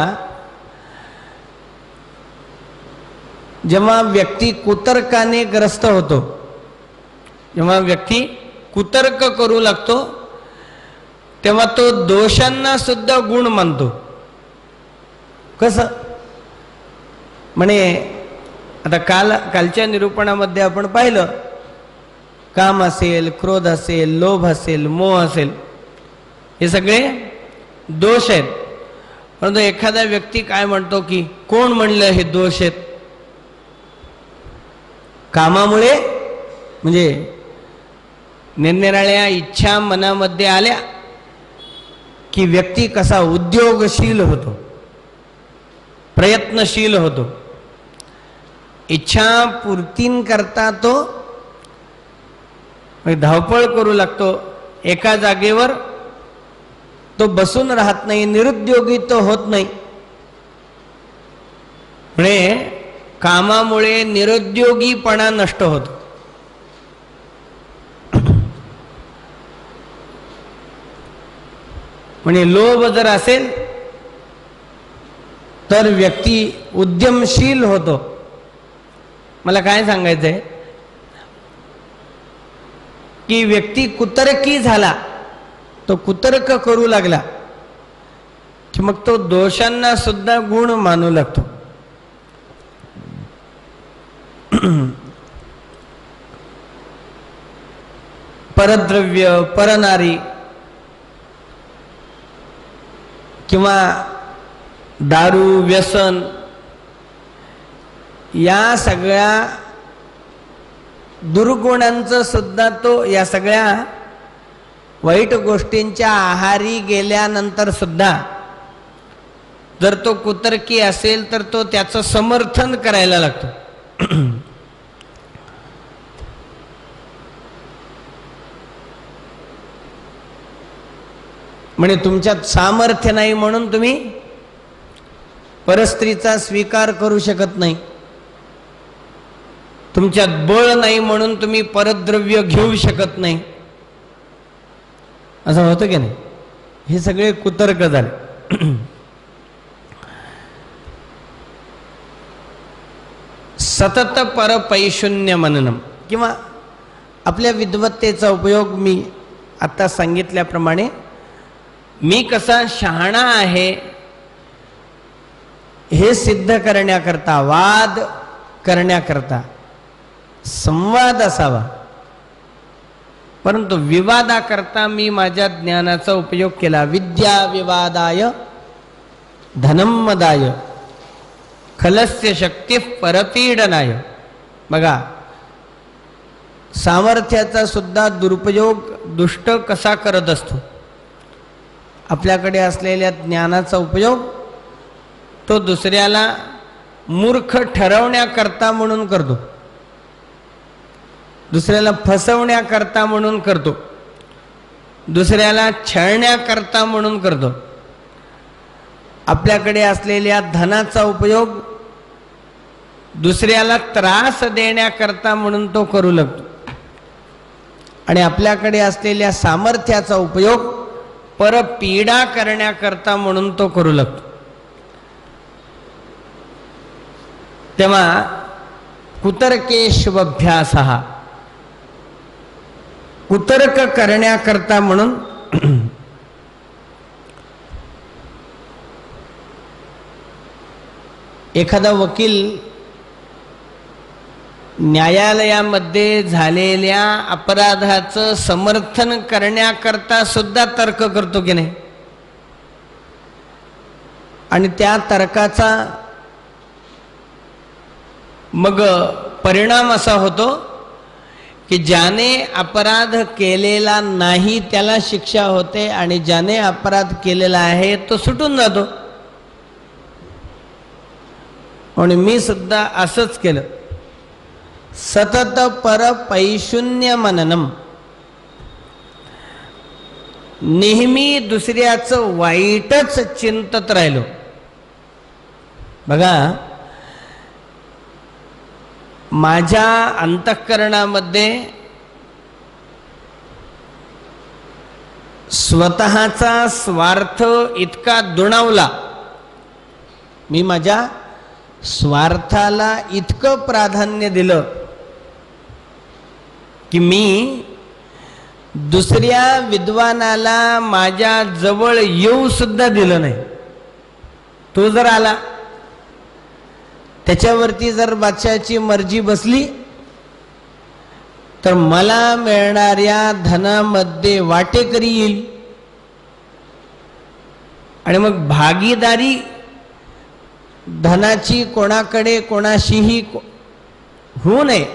जेव्हा व्यक्ती कुतर्काने ग्रस्त होतो, जेव्हा व्यक्ती कुतर्क करू लागतो, तेव्हा तो दोषांना सुद्धा गुण मानतो. कसं? म्हणे आता कालच्या निरूपणामध्ये आपण पाहिलं, काम असेल, क्रोध असेल, लोभ असेल, मोह असेल, हे सगळे दोष आहेत. परंतु एखादा व्यक्ती काय म्हणतो की कोण म्हणलं हे दोष आहेत? कामामुळे, म्हणजे निरनिराळ्या इच्छा मनामध्ये आल्या की व्यक्ती कसा उद्योगशील होतो, प्रयत्नशील होतो. इच्छा पूर्तींकरता तो धावपळ करू लागतो, एका जागेवर तो बसून राहत नाही, निरुद्योगी तो होत नाही. म्हणजे कामामुळे निरुद्योगीपणा नष्ट होतो. म्हणजे लोभ जर असेल तर व्यक्ती उद्यमशील होतो. मला काय सांगायचंय की व्यक्ती कुतर्की झाला तो कुतर्क करू लागला की मग तो दोषांना सुद्धा गुण मानू लागतो. परद्रव्य, परनारी किंवा दारू, व्यसन या सगळ्या दुर्गुणांचं सुद्धा तो, या सगळ्या वाईट गोष्टींच्या आहारी गेल्यानंतर सुद्धा जर तो कुतर्की असेल तर तो त्याचं समर्थन करायला लागतो. म्हणजे तुमच्यात सामर्थ्य नाही म्हणून तुम्ही परस्त्रीचा स्वीकार करू शकत नाही, तुमच्यात बळ नाही म्हणून तुम्ही परद्रव्य घेऊ शकत नाही, असं होतं की नाही. हे सगळे कुतर्क झाले. सतत परपैशून्य मननम किंवा आपल्या विद्वत्तेचा उपयोग मी आता सांगितल्याप्रमाणे मी कसा शहाणा आहे हे सिद्ध करण्याकरता, वाद करण्याकरता संवाद असावा, परंतु विवादाकरता मी माझ्या ज्ञानाचा उपयोग केला. विद्या विवादाय धनम्मदाय खलस्य शक्ती परपीडनाय. बघा, सामर्थ्याचा सुद्धा दुरुपयोग दुष्ट कसा करत असतो. आपल्याकडे असलेल्या ज्ञानाचा उपयोग तो दुसऱ्याला मूर्ख ठरवण्याकरता म्हणून करतो, दुसऱ्याला फसवण्याकरता म्हणून करतो, दुसऱ्याला छळण्याकरता म्हणून करतो. आपल्याकडे असलेल्या धनाचा उपयोग दुसऱ्याला त्रास देण्याकरता म्हणून तो करू लागतो, आणि आपल्याकडे असलेल्या सामर्थ्याचा उपयोग परपीडा करण्याकरता म्हणून तो करू लागतो. तेव्हा कुतर्केष्वभ्यासः, कुतर्क करण्याकरता म्हणून एखादा वकील न्यायालयामध्ये झालेल्या अपराधाचं समर्थन करण्याकरता सुद्धा तर्क करतो की नाही, आणि त्या तर्काचा मग परिणाम असा होतो की ज्याने अपराध केलेला नाही त्याला शिक्षा होते, आणि ज्याने अपराध केलेला आहे तो सुटून जातो. आणि मी सुद्धा असंच केलं. सतत परपैशून्य मननम, नेहमी दुसऱ्याचं वाईटच चिंतत राहिलो. बघा, माझ्या अंतःकरणामध्ये स्वतःचा स्वार्थ इतका दुणावला, मी माझ्या स्वार्थाला इतकं प्राधान्य दिलं की मी दुसऱ्या विद्वानाला माझ्या जवळ येऊ सुद्धा दिलं नाही. तो जर आला, त्याच्यावरती जर बादशाची मर्जी बसली तर मला मिळणाऱ्या धनामध्ये वाटेकरी येईल, आणि मग भागीदारी धनाची कोणाकडे कोणाशीही होऊ नये.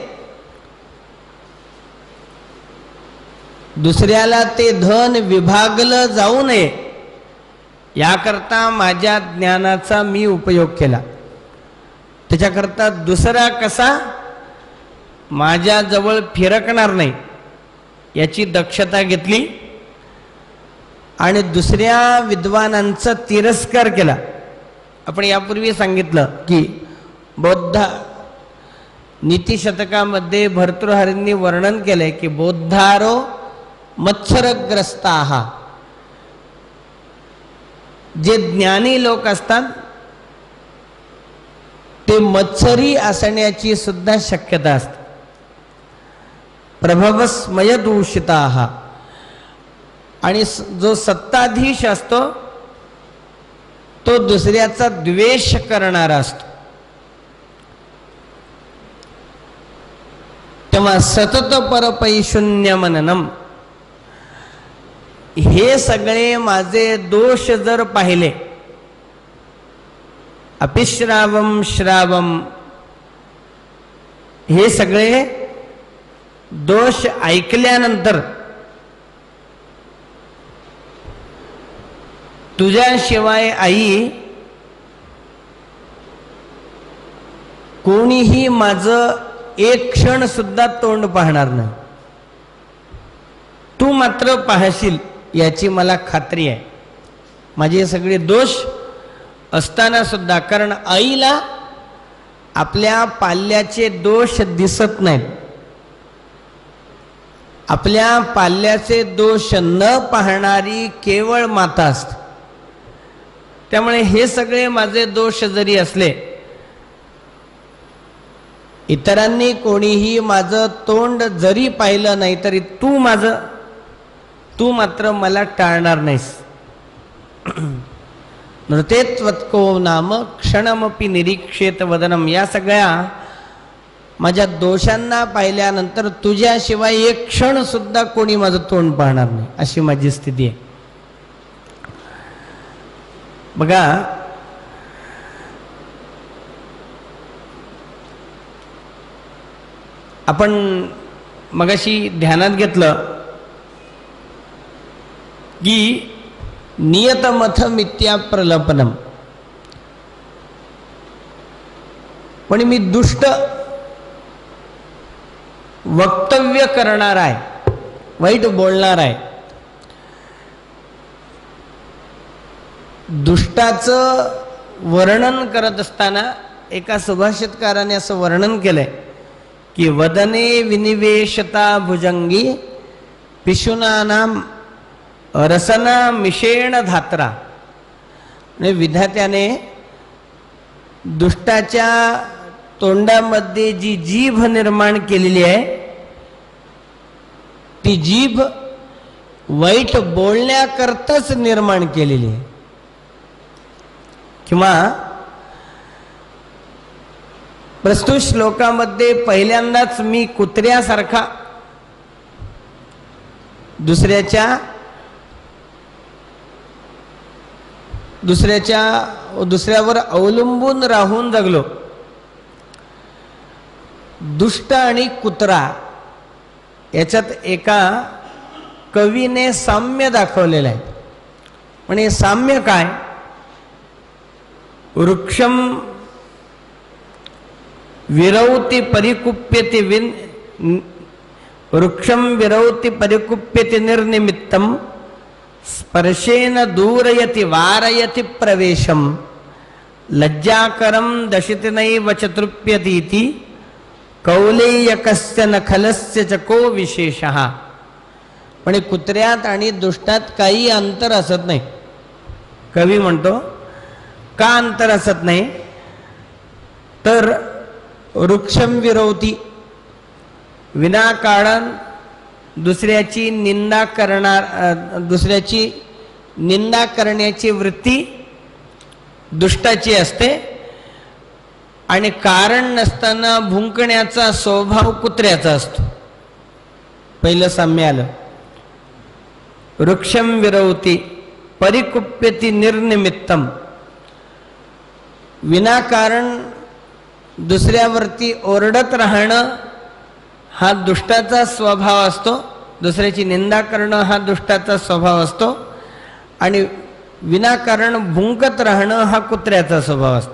दुसऱ्याला ते धन विभागलं जाऊ नये याकरता माझ्या ज्ञानाचा मी उपयोग केला. त्याच्याकरता दुसरा कसा माझ्याजवळ फिरकणार नाही याची दक्षता घेतली, आणि दुसऱ्या विद्वानांचा तिरस्कार केला. आपण यापूर्वी सांगितलं की बौद्ध नीतिशतकामध्ये भर्तृहरींनी वर्णन केलंय की बौद्धारो मत्सरग्रस्ताः, जे ज्ञानी लोक असतात ते मत्सरी असण्याची सुद्धा शक्यता असते. प्रभवस्मयदूषिताः, आणि जो सत्ताधीश असतो तो दुसऱ्याचा द्वेष करणारा असतो. तेव्हा सतत परपैशून्य मननम, हे सगळे माझे दोष जर पाहिले, अपिश्रावम श्रावम, हे सगळे दोष ऐकल्यानंतर तुझ्याशिवाय आई कोणीही माझं एक क्षण सुद्धा तोंड पाहणार नाही. तू मात्र पाहशील याची मला खात्री आहे. माझे सगळे दोष असताना सुद्धा, कारण आईला आपल्या पाल्याचे दोष दिसत नाहीत. आपल्या पाल्याचे दोष न पाहणारी केवळ माता असते. त्यामुळे हे सगळे माझे दोष जरी असले, इतरांनी कोणीही माझं तोंड जरी पाहिलं नाही तरी तू मात्र मला टाळणार नाहीस. नृतेत्वत्को नाम क्षणमपि निरीक्षेत वदनम, या सगळ्या माझ्या दोषांना पाहिल्यानंतर तुझ्याशिवाय एक क्षण सुद्धा कोणी माझं तोंड पाहणार नाही, अशी माझी स्थिती आहे. बघा, आपण मगाशी ध्यानात घेतलं की नियतमथ मिथ्या प्रलपनम, पण मी दुष्ट वक्तव्य करणार आहे, वाईट बोलणार आहे. दुष्टाचं वर्णन करत असताना एका सुभाषितकाराने असं वर्णन केलंय की वदने विनिवेशता भुजंगी पिशुनानाम रसना मिषेण धात्रा. म्हणजे विधात्याने दुष्टाच्या तोंडामध्ये जी जीभ निर्माण केलेली आहे, ती जीभ वाईट बोलण्याकरताच निर्माण केलेली आहे. किंवा प्रस्तुत श्लोकामध्ये पहिल्यांदाच मी कुत्र्यासारखा दुसऱ्यावर अवलंबून राहून जगलो. दुष्ट आणि कुत्रा याच्यात एका कवीने साम्य दाखवलेलं आहे. पण हे साम्य काय? वृक्षम विरौति परिकुप्यति वृक्षम विरौति परिकुप्यति निर्निमित्तम स्पर्शेन दूरयति वारयति प्रवेशम लज्जाकरम दशितनैव चतृप्यतीति कौलेयकस्य नखलस्य च को विशेषः. पण कुत्र्यात आणि दुष्टात काही अंतर असत नाही. कवी म्हणतो का अंतर असत नाही? तर वृक्षम विरोधी, विनाकारण दुसऱ्याची निंदा करण्याची वृत्ती दुष्टाची असते आणि कारण नसताना भुंकण्याचा स्वभाव कुत्र्याचा असतो. पहिलं साम्य आलं. वृक्षम विरोधी परिकुप्यति निर्निमित्तम, विनाकारण दुसऱ्यावरती ओरडत राहणं हा दुष्टाचा स्वभाव असतो. दुसऱ्याची निंदा करणं हा दुष्टाचा स्वभाव असतो. आणि विनाकारण भुंकत राहणं हा कुत्र्याचा स्वभाव असतो.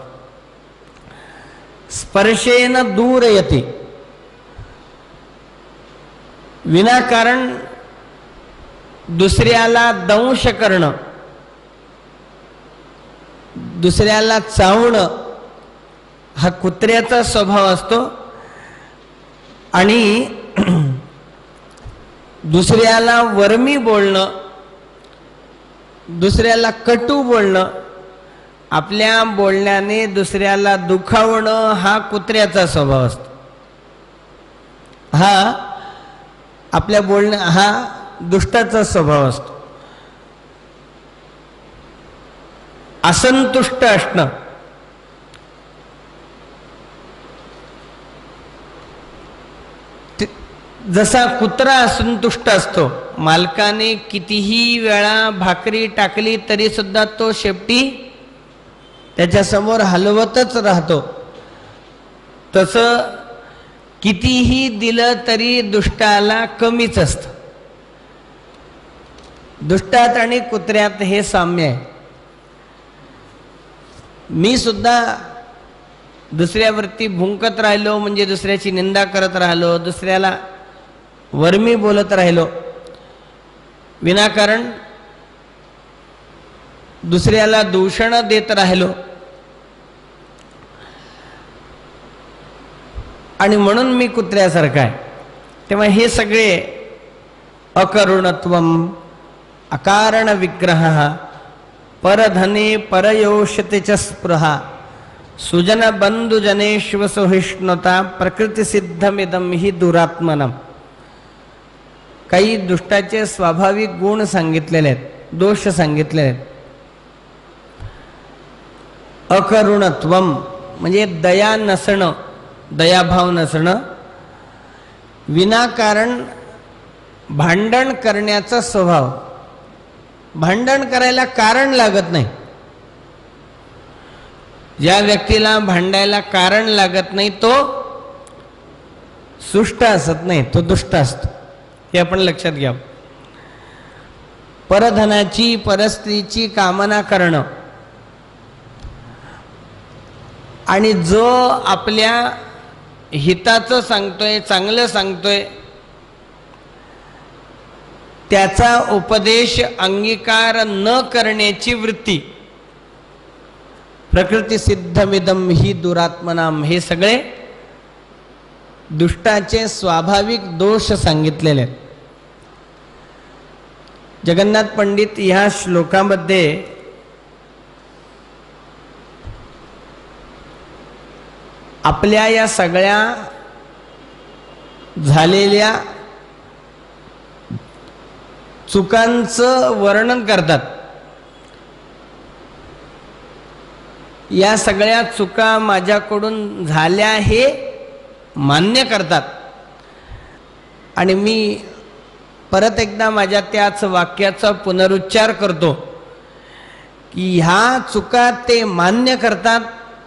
स्पर्शेन दूर येते, विनाकारण दुसऱ्याला दंश करणं, दुसऱ्याला चावणं हा कुत्र्याचा स्वभाव असतो. आणि दुसऱ्याला वर्मी बोलणं, दुसऱ्याला कटू बोलणं, आपल्या बोलण्याने दुसऱ्याला दुखावणं हा कुत्र्याचा स्वभाव असतो. हा आपल्या हा दुष्टाचा स्वभाव असतो. असंतुष्ट असणं, जसा कुत्रा असंतुष्ट असतो, मालकाने कितीही वेळा भाकरी टाकली तरी सुद्धा तो शेपटी त्याच्यासमोर हलवतच राहतो, तसं कितीही दिलं तरी दुष्टाला कमीच असतं. दुष्टात आणि कुत्र्यात हे साम्य आहे. मी सुद्धा दुसऱ्यावरती भुंकत राहिलो, म्हणजे दुसऱ्याची निंदा करत राहिलो, दुसऱ्याला वर्मी बोलत राहिलो, विनाकारण दुसऱ्याला दूषण देत राहिलो, आणि म्हणून मी कुत्र्यासारखा आहे. तेव्हा हे सगळे अकरुणत्वम, अकारण विग्रह, परधने परयोषते च स्पृहा, सुजन बंधुजनेष्व सहिष्णुता, प्रकृतिसिद्धमिदं हि दुरात्मनम. काही दुष्टाचे स्वाभाविक गुण सांगितलेले आहेत, दोष सांगितले आहेत. अकरुणत्वम म्हणजे दया नसणं, दयाभाव नसणं, विनाकारण भांडण करण्याचा स्वभाव. भांडण करायला कारण लागत नाही. ज्या व्यक्तीला भांडायला कारण लागत नाही तो सुष्ट असत नाही, तो दुष्ट असतो, हे आपण लक्षात घ्या. परधनाची परस्त्रीची कामना करणं आणि जो आपल्या हिताचं सांगतोय, चांगलं सांगतोय, त्याचा उपदेश अंगीकार न करण्याची वृत्ती, प्रकृतिसिद्धमिदं हि दुरात्मनाम, हे सगळे दुष्टाचे स्वाभाविक दोष सांगितलेले आहेत. जगन्नाथ पंडित ह्या श्लोकामध्ये आपल्या या सगळ्या झालेल्या चुकांचं वर्णन करतात. या सगळ्या चुका माझ्याकडून झाल्या हे मान्य करतात. आणि मी परत एकदा माझ्या त्याच वाक्याचा पुनरुच्चार करतो की ह्या चुका ते मान्य करतात.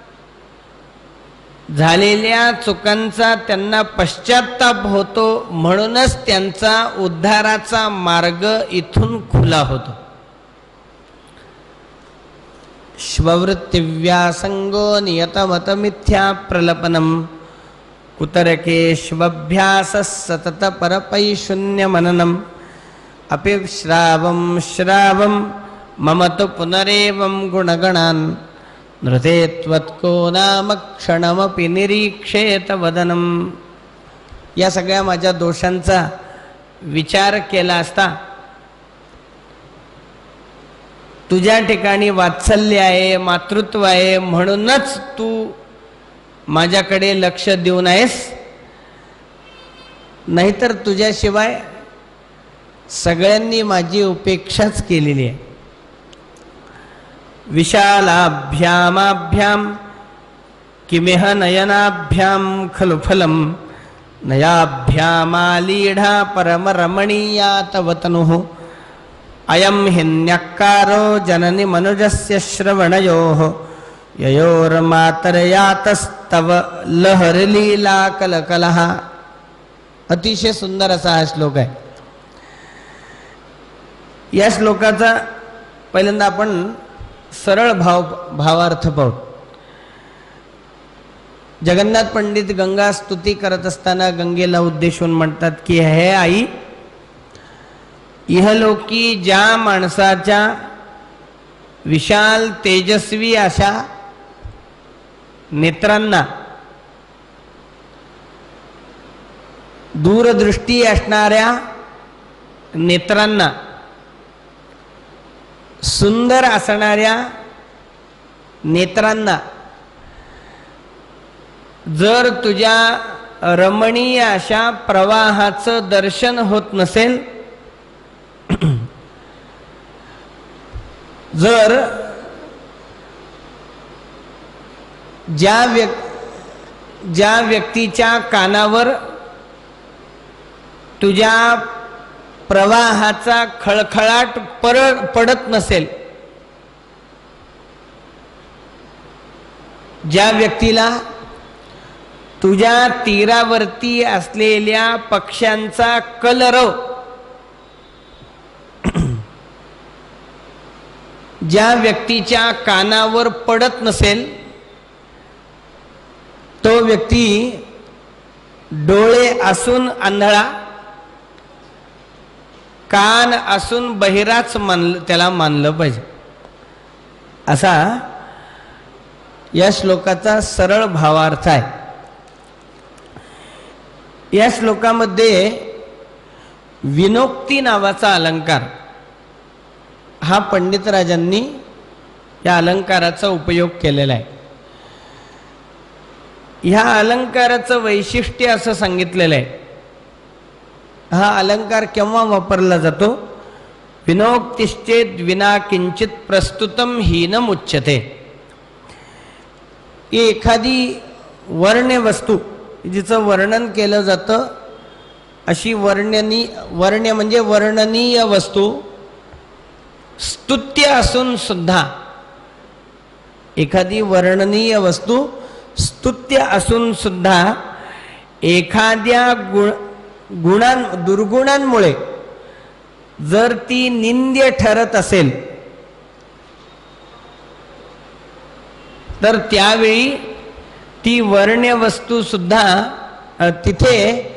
झालेल्या चुकांचा त्यांना पश्चात्ताप होतो, म्हणूनच त्यांचा उद्धाराचा मार्ग इथून खुला होतो. श्ववृत्तिव्यासंगो नियतमतमिथ्या प्रलपनम, कुतरकेष्वभ्यास सतत परपैशून्य मननम, अपि श्रावम श्रावम मम तु पुनरेवं गुणगणान्, नृते त्वत्को नाम क्षणमपि निरीक्षेत वदनम. या सगळ्या माझ्या दोषांचा विचार केला असता तुझ्या ठिकाणी वात्सल्य आहे, मातृत्व आहे, म्हणूनच तू माझ्याकडे लक्ष देऊन आहेस, नाहीतर तुझ्याशिवाय सगळ्यांनी माझी उपेक्षाच केलेली आहे. विशालाभ्यामाभ्याम किमेह नयनाभ्याम खलु फलम, नयाभ्यामालीढा परमरमणीया तव तनुः, अयं हिन्यक्कारो जननि मनुजस्य श्रवणयोः, ययोर्मातर्यातस्तव लहरलीला कलकलः. अतिशय सुंदर असा हा श्लोक आहे. या श्लोकाचा पहिल्यांदा आपण सरळ भावार्थ पाहू. जगन्नाथ पंडित गंगा स्तुती करत असताना गंगेला उद्देशून म्हणतात की हे आई, इहलोकी ज्या माणसाच्या विशाल तेजस्वी अशा नेत्रांना, दूरदृष्टी असणाऱ्या नेत्रांना, सुंदर असणाऱ्या नेत्रांना जर तुझ्या रमणीय अशा प्रवाहाचं दर्शन होत नसेल, जर ज्या व्यक्तीच्या कानावर तुझ्या प्रवाहाचा खळखळाट पडत नसेल, ज्या व्यक्तीला तुझ्या तीरावरती असलेल्या पक्ष्यांचा कलरव, ज्या व्यक्तीच्या कानावर पडत नसेल, तो व्यक्ती डोळे असून आंधळा, कान असून बहिराच त्याला मानलं पाहिजे, असा या श्लोकाचा सरळ भावार्थ आहे. या श्लोकामध्ये विनोक्ती नावाचा अलंकार हा पंडितराजांनी या अलंकाराचा उपयोग केलेला आहे. ह्या अलंकाराचं वैशिष्ट्य असं सांगितलेलं आहे. हा अलंकार केव्हा वापरला जातो? विनोक्तिश्चेद विना किंचित प्रस्तुतम हीनम उच्यते. एखादी वर्ण्य वस्तू जिचं वर्णन केलं जातं अशी वर्ण्य म्हणजे वर्णनीय वस्तू स्तुत्य असून सुद्धा, एखादी वर्णनीय वस्तू स्तुत्य असून सुद्धा एखाद्या दुर्गुणांमुळे जर ती निंद्य ठरत असेल तर त्यावेळी ती वर्ण्य वस्तू सुद्धा तिथे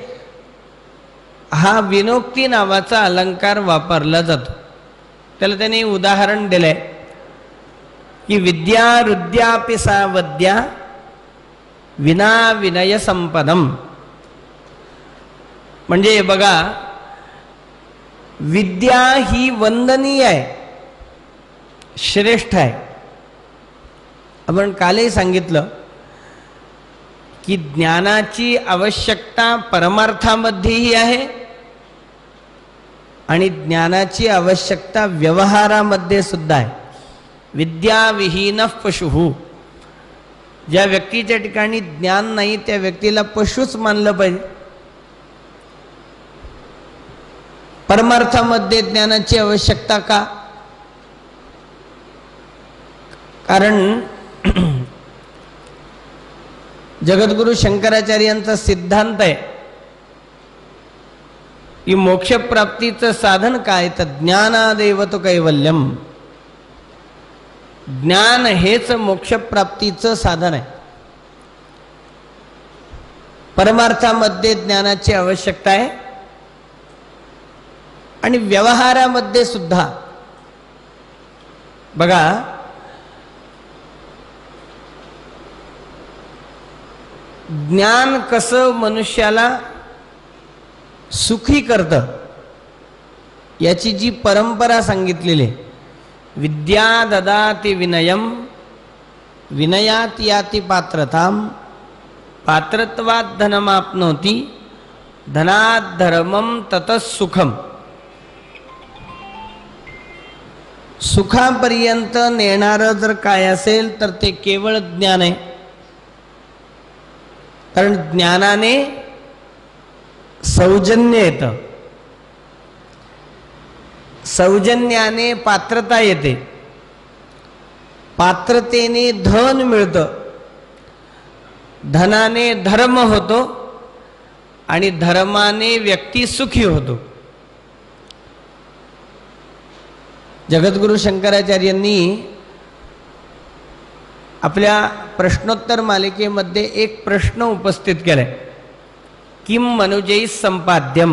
हा विनोक्ती नावाचा अलंकार वापरला जातो. त्याला त्यांनी उदाहरण दिलंय की विद्या रुद्यापि सा वद्या विना विनय संपदम. म्हणजे बघा, विद्या ही वंदनीय आहे, श्रेष्ठ आहे. आपण कालही सांगितलं की ज्ञानाची आवश्यकता परमार्थामध्येही आहे आणि ज्ञानाची आवश्यकता व्यवहारामध्ये सुद्धा आहे. विद्याविहीन पशुः. ज्या व्यक्तीच्या ठिकाणी ज्ञान नाही त्या व्यक्तीला पशुच मानलं पाहिजे. परमार्थामध्ये ज्ञानाची आवश्यकता का? कारण जगद्गुरु शंकराचार्यांचा सिद्धांत आहे की मोक्षप्राप्तीचं साधन काय? तर ज्ञानादेव तो कैवल्यम. ज्ञान हेच मोक्षप्राप्तीचं साधन आहे. परमार्थामध्ये ज्ञानाची आवश्यकता आहे आणि व्यवहारामध्ये सुद्धा. बघा, ज्ञान कसं मनुष्याला सुखी करतं याची जी परंपरा सांगितलेली आहे, विद्या ददाति विनयम विनयात याति पात्रताम पात्रत्वात् धनमाप्नोति धनात् धर्मम ततः सुखम. सुखापर्यंत नेणारं जर काय असेल तर ते केवळ ज्ञान आहे. कारण ज्ञानाने सौजन्य येतं, सौजन्याने पात्रता येते, पात्रतेने धन मिळतं, धनाने धर्म होतो आणि धर्माने व्यक्ती सुखी होतो. जगद्गुरु शंकराचार्यांनी आपल्या प्रश्नोत्तर मालिकेमध्ये एक प्रश्न उपस्थित केलाय. किम मनुजै संपाद्यम.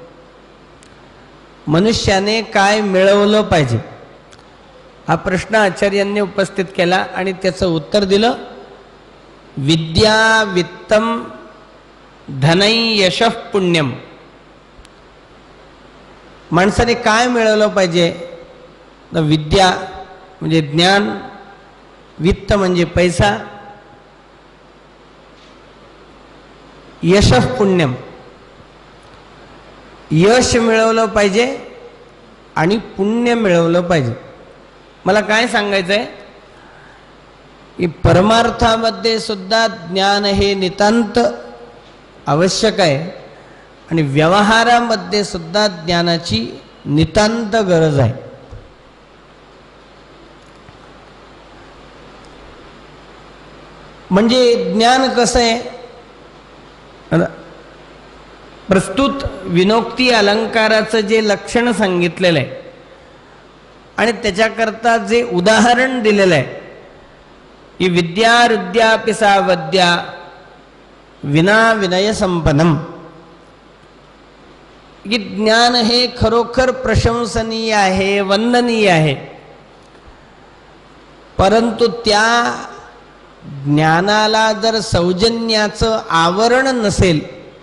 मनुष्याने काय मिळवलं पाहिजे हा प्रश्न आचार्यांनी उपस्थित केला आणि त्याचं उत्तर दिलं, विद्या वित्तम धनै यशः पुण्यम. माणसाने काय मिळवलं पाहिजे? तर विद्या म्हणजे ज्ञान, वित्त म्हणजे पैसा, यशः पुण्यम यश मिळवलं पाहिजे आणि पुण्य मिळवलं पाहिजे. मला काय सांगायचं आहे की परमार्थामध्ये सुद्धा ज्ञान हे नितांत आवश्यक आहे आणि व्यवहारामध्ये सुद्धा ज्ञानाची नितांत गरज आहे. म्हणजे ज्ञान कसं आहे, प्रस्तुत विनोक्ती अलंकाराचं जे लक्षण सांगितलेलं आहे आणि त्याच्याकरता जे उदाहरण दिलेलं आहे की विद्या हृद्यापि सा वद्या विना विनय संपन्नम, की ज्ञान हे खरोखर प्रशंसनीय आहे, वंदनीय आहे, परंतु त्या ज्ञानाला जर सौजन्याचं आवरण नसेल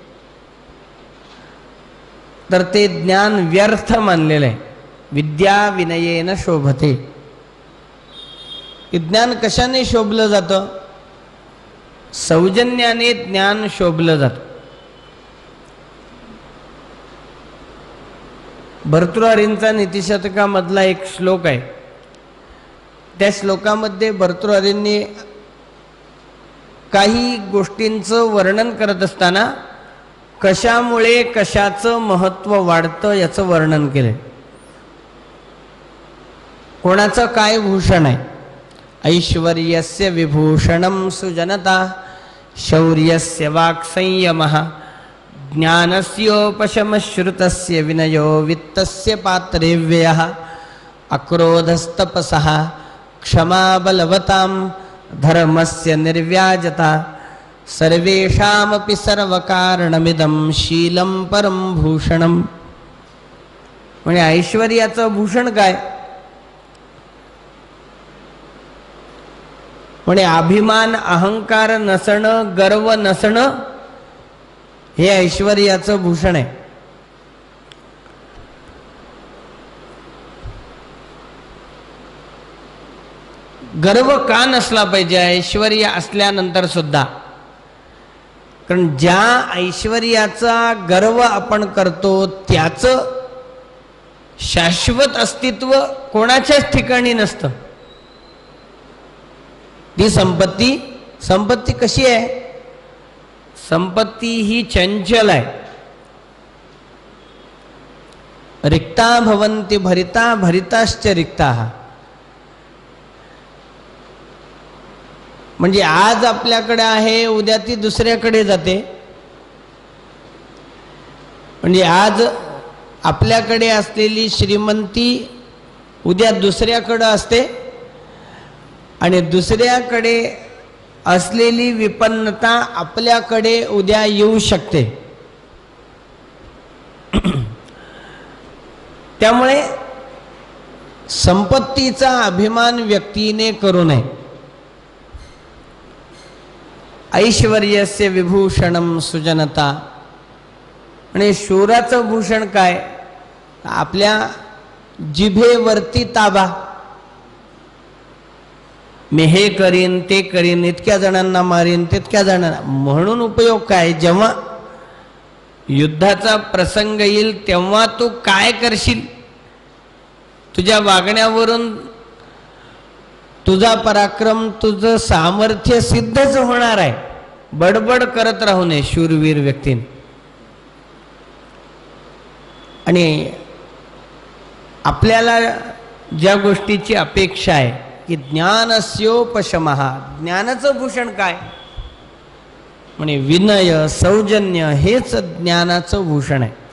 तर ते ज्ञान व्यर्थ मानलेलं आहे. विद्या विनयेन शोभते. ज्ञान कशाने शोभलं जातं? सौजन्याने ज्ञान शोभलं जातं. भर्तृहरींचा नीतिशतकामधला एक श्लोक आहे. त्या श्लोकामध्ये भर्तृहरींनी काही गोष्टींचं वर्णन करत असताना कशामुळे कशाचं महत्त्व वाढतं याचं वर्णन केलं. कोणाचं काय भूषण आहे? ऐश्वर्यस्य विभूषणं सुजनता, शौर्यस्य वाक्संयमः, ज्ञानस्योपशमश्रुतस्य विनयो वित्तस्य पात्रे व्ययः, अक्रोधस्तपसः क्षमा बलवतां, धर्मस्य निर्व्याजता, सर्वेषामपि सर्वकारणमिदं शीलं परं भूषणं. म्हणजे ऐश्वर्याचं भूषण काय? म्हणजे अभिमान अहंकार नसणं, गर्व नसणं हे ऐश्वर्याचं भूषण आहे. गर्व का नसला पाहिजे ऐश्वर्य असल्यानंतर सुद्धा? कारण ज्या ऐश्वर्याचा गर्व आपण करतो त्याचं शाश्वत अस्तित्व कोणाच्याच ठिकाणी नसतं. ती संपत्ती कशी आहे? संपत्ती ही चंचल आहे. रिक्ता भवन्ति भरिता भरिताश्च रिक्ताः. म्हणजे आज आपल्याकडे आहे, उद्या ती दुसऱ्याकडे जाते. म्हणजे आज आपल्याकडे असलेली श्रीमंती उद्या दुसऱ्याकडे असते आणि दुसऱ्याकडे असलेली विपन्नता आपल्याकडे उद्या येऊ शकते. त्यामुळे संपत्तीचा अभिमान व्यक्तीने करू नये. ऐश्वर्यस्य विभूषणं सुजनता. आणि शूराचं भूषण काय? आपल्या जिभेवरती ताबा. मी हे करीन ते करीन, इतक्या जणांना मारीन तितक्या जणांना. म्हणून उपयोग काय? जेव्हा युद्धाचा प्रसंग येईल तेव्हा तू काय करशील? तुझ्या वागण्यावरून तुझा पराक्रम, तुझं सामर्थ्य सिद्धच होणार आहे. बडबड करत राहू नये शूरवीर व्यक्तीने. आणि आपल्याला ज्या गोष्टीची अपेक्षा आहे की ज्ञानस्योपशमः, ज्ञानाचं भूषण काय? म्हणजे विनय सौजन्य हेच ज्ञानाचं भूषण आहे.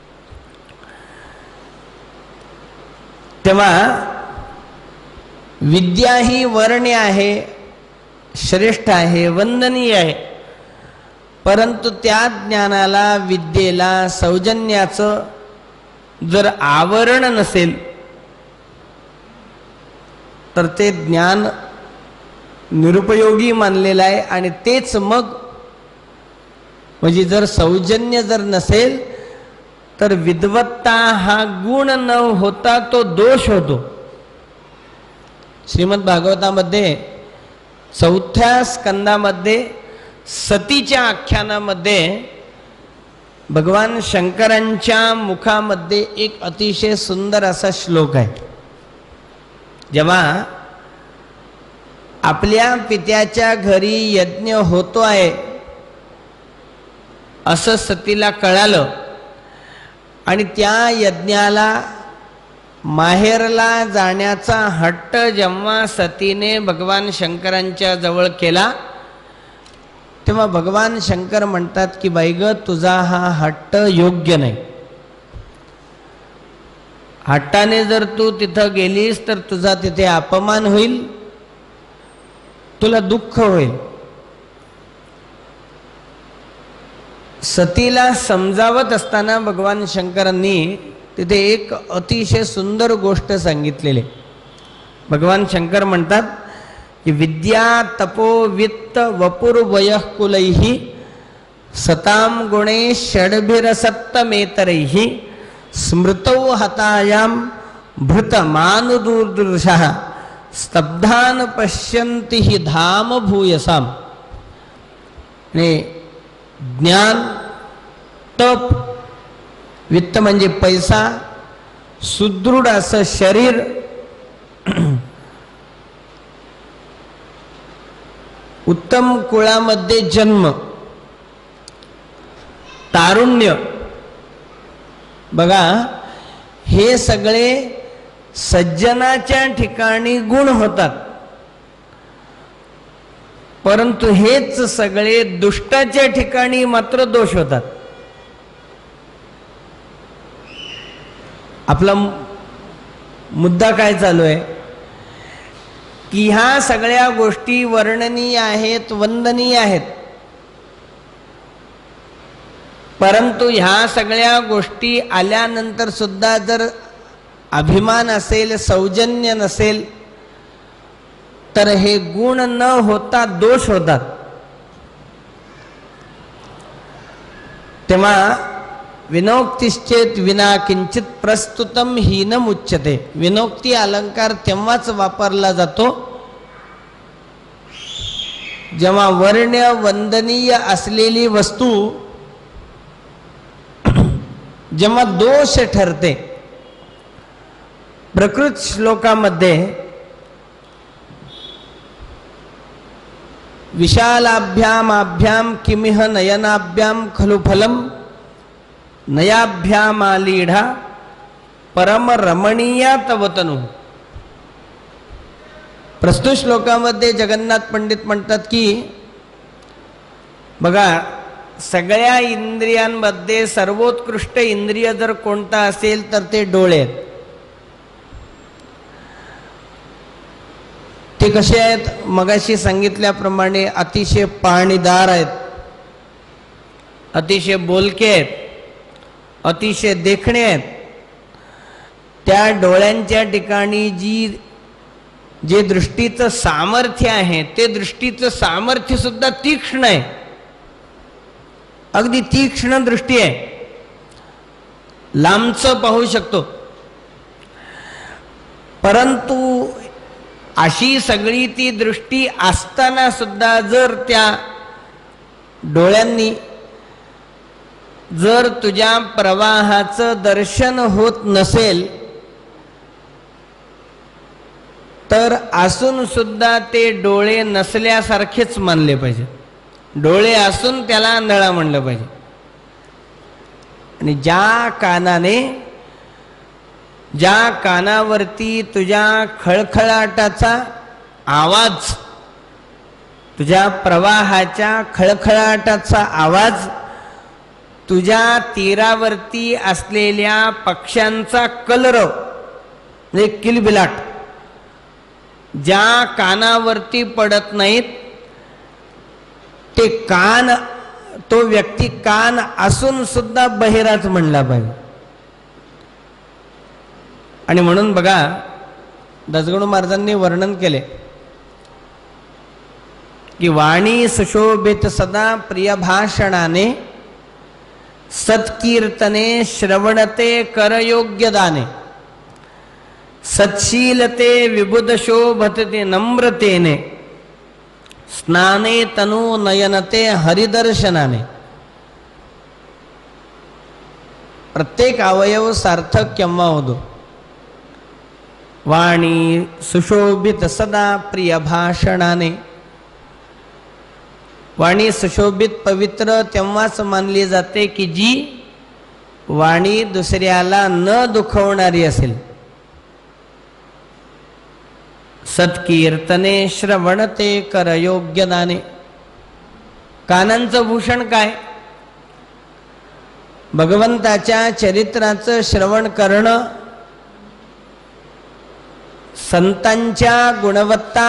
तेव्हा विद्या ही वर्ण्य आहे, श्रेष्ठ आहे, वंदनीय आहे, परंतु त्या ज्ञानाला विद्येला सौजन्याचं जर आवरण नसेल तर ते ज्ञान निरुपयोगी मानलेलं आहे. आणि तेच मग म्हणजे जर सौजन्य जर नसेल तर विद्वत्ता हा गुण न होता तो दोष होतो. श्रीमद भागवतामध्ये 4थ्या स्कंदामध्ये सतीच्या आख्यानामध्ये भगवान शंकरांच्या मुखामध्ये एक अतिशय सुंदर असा श्लोक आहे. जेव्हा आपल्या पित्याच्या घरी यज्ञ होतो आहे असं सतीला कळालं आणि त्या यज्ञाला माहेरला जाण्याचा हट्ट जेव्हा सतीने भगवान शंकरांच्या जवळ केला तेव्हा भगवान शंकर म्हणतात की बाई ग, तुझा हा हट्ट योग्य नाही. हट्टाने जर तू तिथं गेलीस तर तुझा तिथे अपमान होईल, तुला दुःख होईल. सतीला समजावत असताना भगवान शंकरांनी तिथे एक अतिशय सुंदर गोष्ट सांगितलेली. भगवान शंकर म्हणतात की विद्या तपो वित्त वपुर्वयः कुलैः सताम गुणे षड्भिरसत्तमेतरैः स्मृतौ हतायां भृतमानुदुर्दृशः स्तब्धान पश्यन्ति हि धाम भूयसाम. ज्ञान, तप, वित्त म्हणजे पैसा, सुदृढ असं शरीर, उत्तम कुळामध्ये जन्म, तारुण्य, बघा हे सगळे सज्जनाच्या ठिकाणी गुण होतात, परंतु हेच सगळे दुष्टाच्या ठिकाणी मात्र दोष होतात. आपला मुद्दा काय चालू आहे की ह्या सगळ्या गोष्टी वर्णनीय आहेत, वंदनीय आहेत, परंतु ह्या सगळ्या गोष्टी आल्यानंतर सुद्धा जर अभिमान असेल, सौजन्य नसेल तर हे गुण न होता दोष होतात. तेव्हा विनोक्तिश्चेत विना किंचित प्रस्तुतम हीनम उच्यते. विनोक्ती अलंकार तेव्हाच वापरला जातो जेव्हा वर्ण्य वंदनीय असलेली वस्तू जेव्हा दोष ठरते. प्रकृत श्लोकामध्ये विशालाभ्यामाभ्याम किमिह नयनाभ्याम खलु फलम नयाभ्यामालीढा परम रमणीया तवतनु. प्रस्तुत श्लोकामध्ये जगन्नाथ पंडित म्हणतात की बघा, सगळ्या इंद्रियांमध्ये सर्वोत्कृष्ट इंद्रिय जर कोणता असेल तर ते डोळे आहेत. ते कसे आहेत? मगाशी सांगितल्याप्रमाणे अतिशय पाहणीदार आहेत, अतिशय बोलके आहेत, अतिशय देखणे आहेत. त्या डोळ्यांच्या ठिकाणी जे दृष्टीचं सामर्थ्य आहे ते दृष्टीचं सामर्थ्य सुद्धा तीक्ष्ण आहे, अगदी तीक्ष्ण दृष्टी आहे, लांबचं पाहू शकतो. परंतु अशी सगळी ती दृष्टी असताना सुद्धा जर त्या डोळ्यांनी जर तुझ्या प्रवाहाचं दर्शन होत नसेल तर असून सुद्धा ते डोळे नसल्यासारखेच मानले पाहिजे. डोळे असून त्याला आंधळा म्हणलं पाहिजे. आणि ज्या कानावरती तुझ्या खळखळाटाचा आवाज, तुझ्या प्रवाहाच्या खळखळाटाचा आवाज, तुझ्या तीरावरती असलेल्या पक्ष्यांचा कलरव म्हणजे किलबिलाट ज्या कानावरती पडत नाहीत ते कान, तो व्यक्ती कान असून सुद्धा बहिराच म्हणला पाहिजे. आणि म्हणून बघा, दसगणू महाराजांनी वर्णन केले की वाणी सुशोभित सदा प्रिय भाषणाने सत्कीर्तने श्रवणते करयोग्य दाने सत्शीलते विबुध शोभते नम्रतेने स्नाने तनु नयनते हरिदर्शनाने. प्रत्येक अवयव सार्थक केव्हा होतो? वाणी सुशोभित सदा प्रिय भाषणाने. वाणी सुशोभित पवित्र तेव्हाच मानली जाते की जी वाणी दुसऱ्याला न दुखवणारी असेल. सत्कीर्तने श्रवणते कर योग्य दाने. कानांचं भूषण काय? भगवंताच्या चरित्राचं श्रवण करणं, संतांच्या गुणवत्ता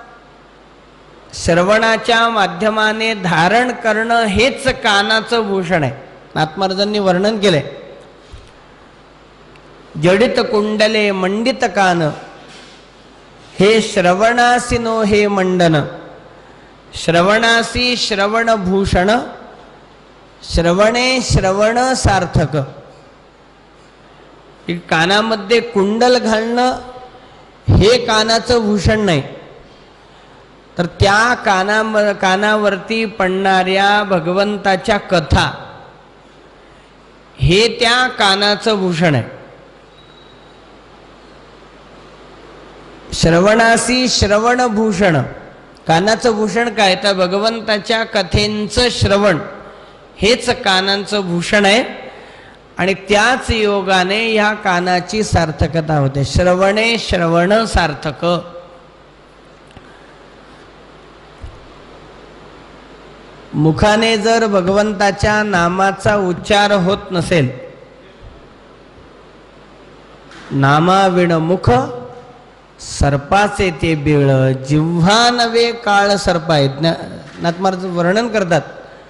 श्रवणाच्या माध्यमाने धारण करणं हेच कानाचं भूषण आहे. आत्मराजांनी वर्णन केलंय. जडित कुंडले मंडित कान, हे श्रवणासीनो हे मंडन. श्रवणासी श्रवणभूषण, श्रवणे श्रवण सार्थक. कानामध्ये कुंडल घालणं हे कानाचं भूषण नाही, तर त्या कानावरती पडणाऱ्या भगवंताच्या कथा हे त्या कानाचं भूषण आहे. श्रवणासी श्रवणभूषण. कानाचं भूषण काय? तर भगवंताच्या कथेंचं श्रवण हेच कानांचं भूषण आहे. आणि त्याच योगाने ह्या कानाची सार्थकता होते. श्रवणे श्रवण सार्थक. मुखाने जर भगवंताच्या नामाचा उच्चार होत नसेल, नामाविण मुख सर्पाचे ते बिळ, जिव्हा नवे काळ सर्पाय. नाथमार्ग वर्णन करतात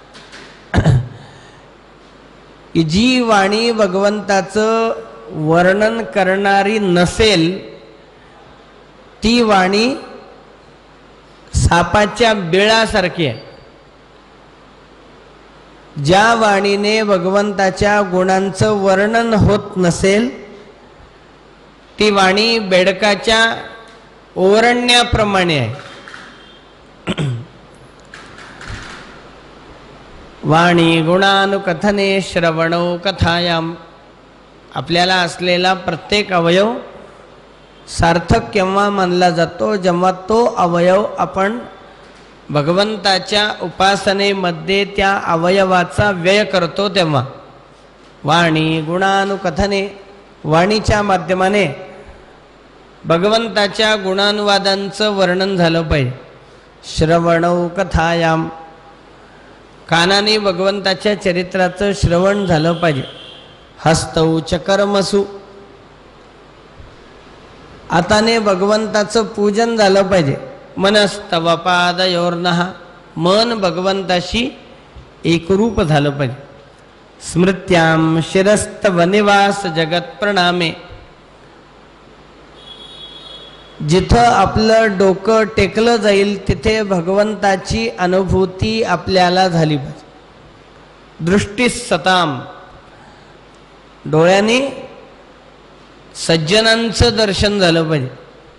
की जी वाणी भगवंताचं वर्णन करणारी नसेल ती वाणी सापाच्या बिळासारखी आहे. ज्या वाणीने भगवंताच्या गुणांचं वर्णन होत नसेल ती वाणी बेडकाच्या ओरडण्याप्रमाणे आहे. वाणी गुणानुकथने श्रवणो कथायाम. आपल्याला असलेला प्रत्येक अवयव सार्थक केव्हा मानला जातो? जेव्हा तो अवयव आपण भगवंताच्या उपासनेमध्ये त्या अवयवाचा व्यय करतो तेव्हा. वाणी गुणानुकथने. वाणीच्या माध्यमाने भगवंताच्या गुणानुवादांचं वर्णन झालं पाहिजे. श्रवणौ कथायाम. कानाने भगवंताच्या चरित्राचं श्रवण झालं पाहिजे. हस्तौ च कर्मसु. हाताने भगवंताचं पूजन झालं पाहिजे. मनस्तव पादयोर्नः. मन भगवंताशी एकरूप झालं पाहिजे. स्मृत्याम शिरस्तव निवास जगत प्रणामे. जिथं आपलं डोकं टेकलं जाईल तिथे भगवंताची अनुभूती आपल्याला झाली पाहिजे. दृष्टीस सताम. डोळ्याने सज्जनांचं दर्शन झालं पाहिजे.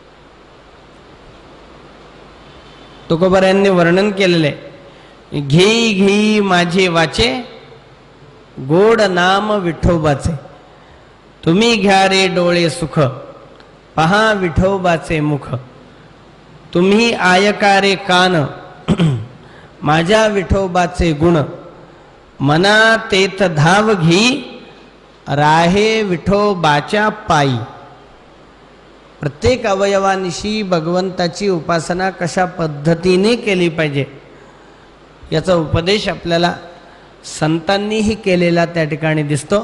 तुकोबारायांनी वर्णन केलेलं आहे. घेई घेई माझे वाचे, गोड नाम विठोबाचे. तुम्ही घ्या रे डोळे सुख, पहा विठोबाचे मुख. तुम्ही आयकारे कान, माझ्या विठोबाचे गुण. मना तेथ धाव घेई, राहे विठोबाच्या पायी. प्रत्येक अवयवानिशी भगवंताची उपासना कशा पद्धतीने केली पाहिजे याचा उपदेश आपल्याला संतांनीही केलेला त्या ठिकाणी दिसतो.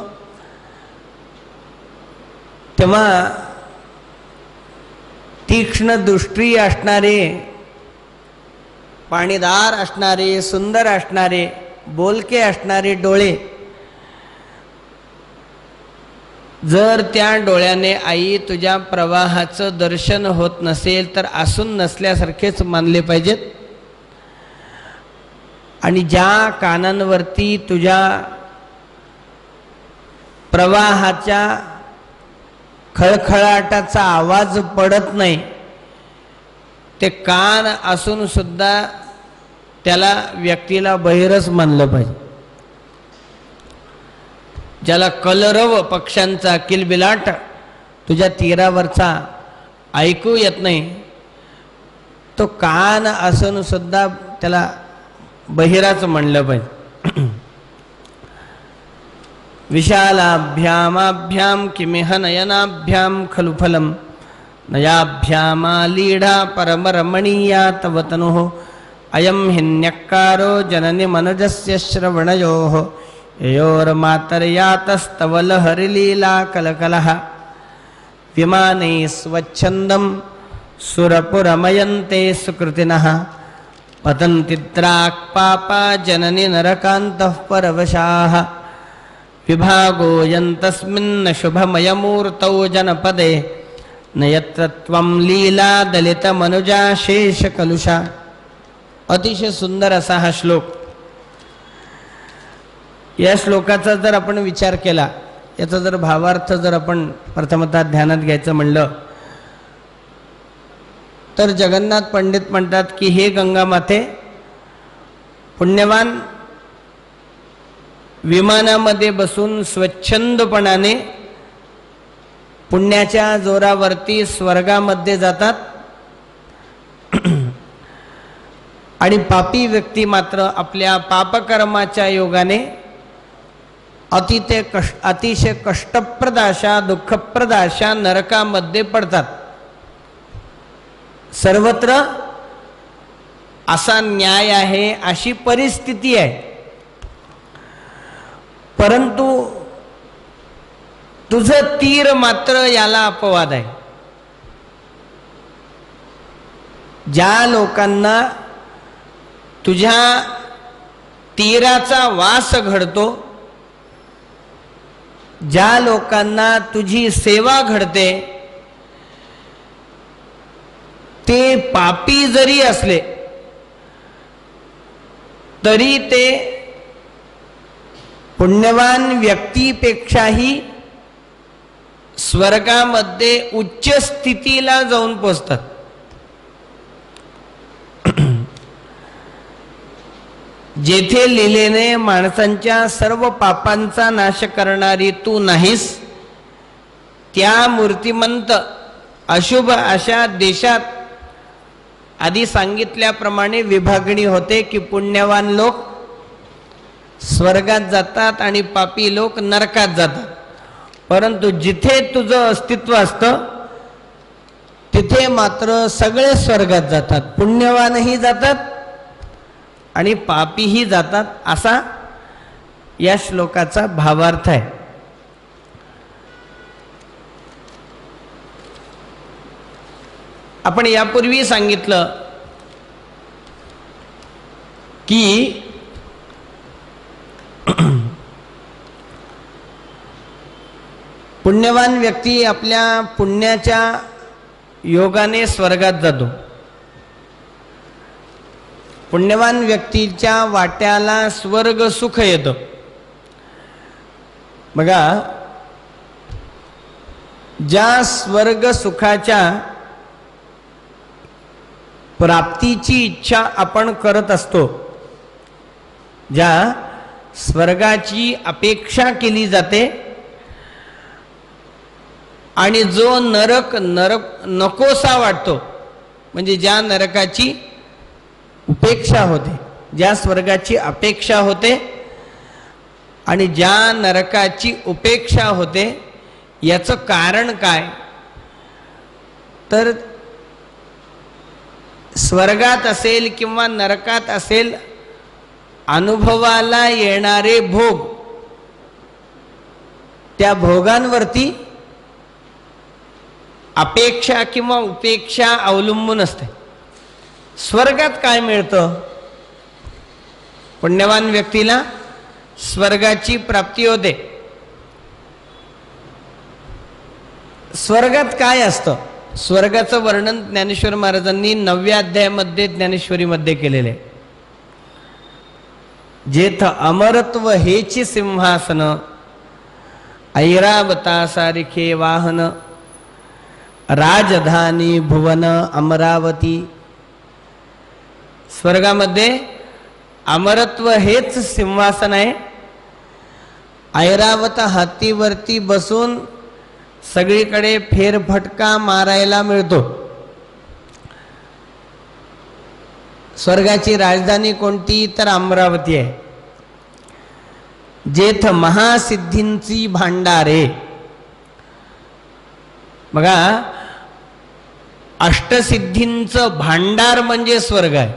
तेव्हा तीक्ष्ण दृष्टी असणारे, पाणीदार असणारे, सुंदर असणारे, बोलके असणारे डोळे जर त्या डोळ्याने आई तुझ्या प्रवाहाचं दर्शन होत नसेल तर असून नसल्यासारखेच मानले पाहिजेत. आणि ज्या कानांवरती तुझ्या प्रवाहाच्या खळखळाटाचा आवाज पडत नाही ते कान असून सुद्धा त्याला व्यक्तीला बहिरच मानलं पाहिजे. ज्याला कलरव पक्ष्यांचा किलबिलाट तुझ्या तीरावरचा ऐकू येत नाही, तो कान असून सुद्धा त्याला बहिराच म्हणलं पाहिजे. विशालाभ्यामाभ्याम किमिह नयनाभ्याम खलु फलम नयाभ्यामालीढा परमरमणीया तव तनुः अयं हिन्यक्कारो जननि मनजस्य श्रवणयोः ययोर्मातर्यातस्तव लहरिलीला कलकलः विमाने स्वच्छन्दं सुरपुरमयन्ते सुकृतिनः पतन्ति द्राक्पापा जननि नरकान्तः परवशाः विभागो यन्तस्मिन्न शुभमयमूर्तौ जनपदे न यत्र त्वं लीला दलितमनुजा शेषकलुषा. अतिशय सुंदर असा हा श्लोक. या श्लोकाचा जर आपण विचार केला, याचा जर भावार्थ जर आपण प्रथमतः ध्यानात घ्यायचं म्हणलं, तर जगन्नाथ पंडित म्हणतात की हे गंगा माते, पुण्यवान विमानामध्ये बसून स्वच्छंदपणाने पुण्याच्या जोरावरती स्वर्गामध्ये जातात आणि पापी व्यक्ती मात्र आपल्या पापकर्माच्या योगाने अतिशय कष्टप्रद अशा दुःखप्रद अशा नरकामध्ये पडतात. सर्वत्र असा न्याय आहे, अशी परिस्थिती आहे. परंतु तुझं तीर मात्र याला अपवाद आहे. ज्या लोकांना तुझ्या तीराचा वास घडतो, ज्या लोकांना तुझी सेवा घडते, ते पापी जरी असले तरी ते पुण्यवान व्यक्तीपेक्षाही स्वर्गामध्ये उच्च स्थितीला जाऊन पोचतात. जेथे लीलेने माणसांच्या सर्व पापांचा नाश करणारी तू नाहीस, त्या मूर्तिमंत अशुभ अशा देशात आधी सांगितल्याप्रमाणे विभागणी होते की पुण्यवान लोक स्वर्गात जातात आणि पापी लोक नरकात जातात. परंतु जिथे तुझं अस्तित्व असतं तिथे मात्र सगळे स्वर्गात जातात, पुण्यवानही जातात आणि पापीही जातात, असा या श्लोकाचा भावार्थ आहे. आपण यापूर्वी सांगितलं की पुण्यवान व्यक्ती आपल्या पुण्याच्या योगाने स्वर्गात जातो. पुण्यवान व्यक्तीच्या वाट्याला स्वर्ग सुख येतं. बघा, ज्या स्वर्ग सुखाच्या प्राप्तीची इच्छा आपण करत असतो, ज्या स्वर्गाची अपेक्षा केली जाते आणि जो नरक नकोसा वाटतो, म्हणजे ज्या नरकाची उपेक्षा होते, ज्या स्वर्गाची अपेक्षा होते आणि ज्या नरकाची उपेक्षा होते, याचं कारण काय? तर स्वर्गात असेल किंवा नरकात असेल, अनुभवाला येणारे भोग, त्या भोगांवरती अपेक्षा किंवा उपेक्षा अवलंबून असते. स्वर्गात काय मिळतं? पुण्यवान व्यक्तीला स्वर्गाची प्राप्ती होते. स्वर्गात काय असतं? स्वर्गाचं वर्णन ज्ञानेश्वर महाराजांनी 9व्या अध्यायामध्ये ज्ञानेश्वरीमध्ये केलेले आहे. जेथ अमरत्व हेची सिंहासन, ऐरावता सारिखे वाहन, राजधानी भुवन अमरावती. स्वर्गामध्ये अमरत्व हेच सिंहासन आहे. ऐरावत हातीवरती बसून सगळीकडे फेरफटका मारायला मिळतो. स्वर्गाची राजधानी कोणती तर अमरावती आहे. जेथ महासिद्धींची भांडारे. बघा, अष्टसिद्धींचं भांडार म्हणजे स्वर्ग आहे.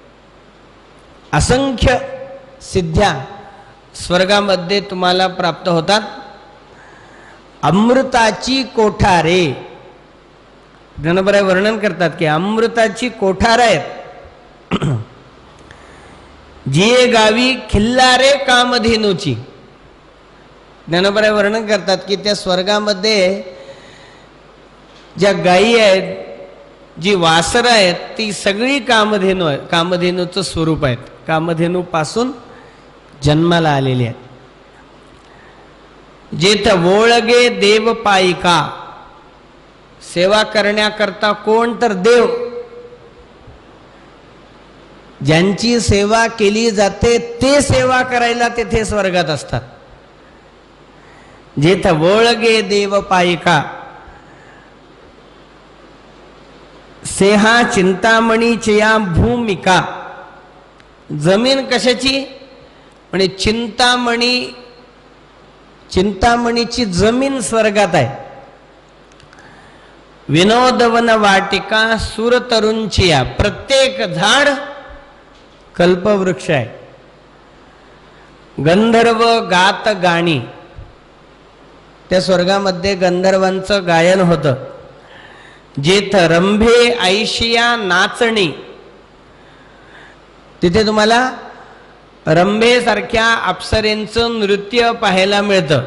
असंख्य सिद्ध्या स्वर्गामध्ये तुम्हाला प्राप्त होतात. अमृताची कोठारे, ज्ञानोबराय वर्णन करतात की अमृताची कोठार आहेत. जिये गावी खिल्लारे कामधेनूची. ज्ञानोबराय वर्णन करतात की त्या स्वर्गामध्ये ज्या गायी आहेत, जी वासरं आहेत, ती सगळी कामधेनू आहे. कामधेनूचं स्वरूप आहेत. कामधेनूपासून जन्माला आलेली आहेत. जेथ वोळगे देव पायिका. सेवा करण्याकरता कोण तर देव. ज्यांची सेवा केली जाते ते सेवा करायला तेथे स्वर्गात असतात. जेथ वोळगे देव पायिका. सेहा चिंतामणीची या भूमिका. जमीन कशाची म्हणजे चिंतामणीची जमीन स्वर्गात आहे. विनोदवन वाटिका सुरतरुंची या. प्रत्येक झाड कल्पवृक्ष आहे. गंधर्व गात गाणी. त्या स्वर्गामध्ये गंधर्वांचं गायन होतं. जेथ रंभे ऐशिया नाचणी. तिथे तुम्हाला रंभेसारख्या अप्सरेंचं नृत्य पाहायला मिळतं.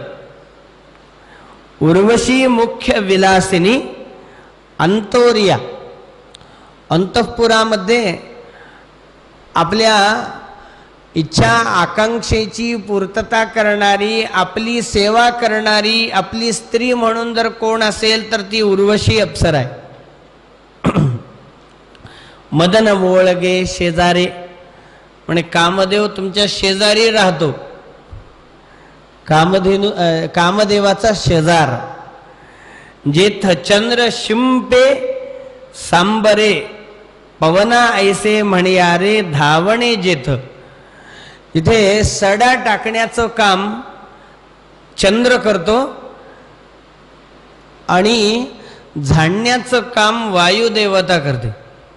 उर्वशी मुख्य विलासिनी. अंतोरिया. अंतःपुरामध्ये आपल्या इच्छा आकांक्षेची पूर्तता करणारी, आपली सेवा करणारी, आपली स्त्री म्हणून जर कोण असेल तर ती उर्वशी अप्सरा आहे. मदन वोळगे शेजारे. म्हणजे कामदेव तुमच्या शेजारी राहतो. कामदेवाचा शेजार. जेथ चंद्र शिंपे सांबरे. पवना ऐसे म्हणयारे धावणे जेथ. इथे सडा टाकण्याचं काम चंद्र करतो आणि झाडण्याचं काम वायुदेवता करते.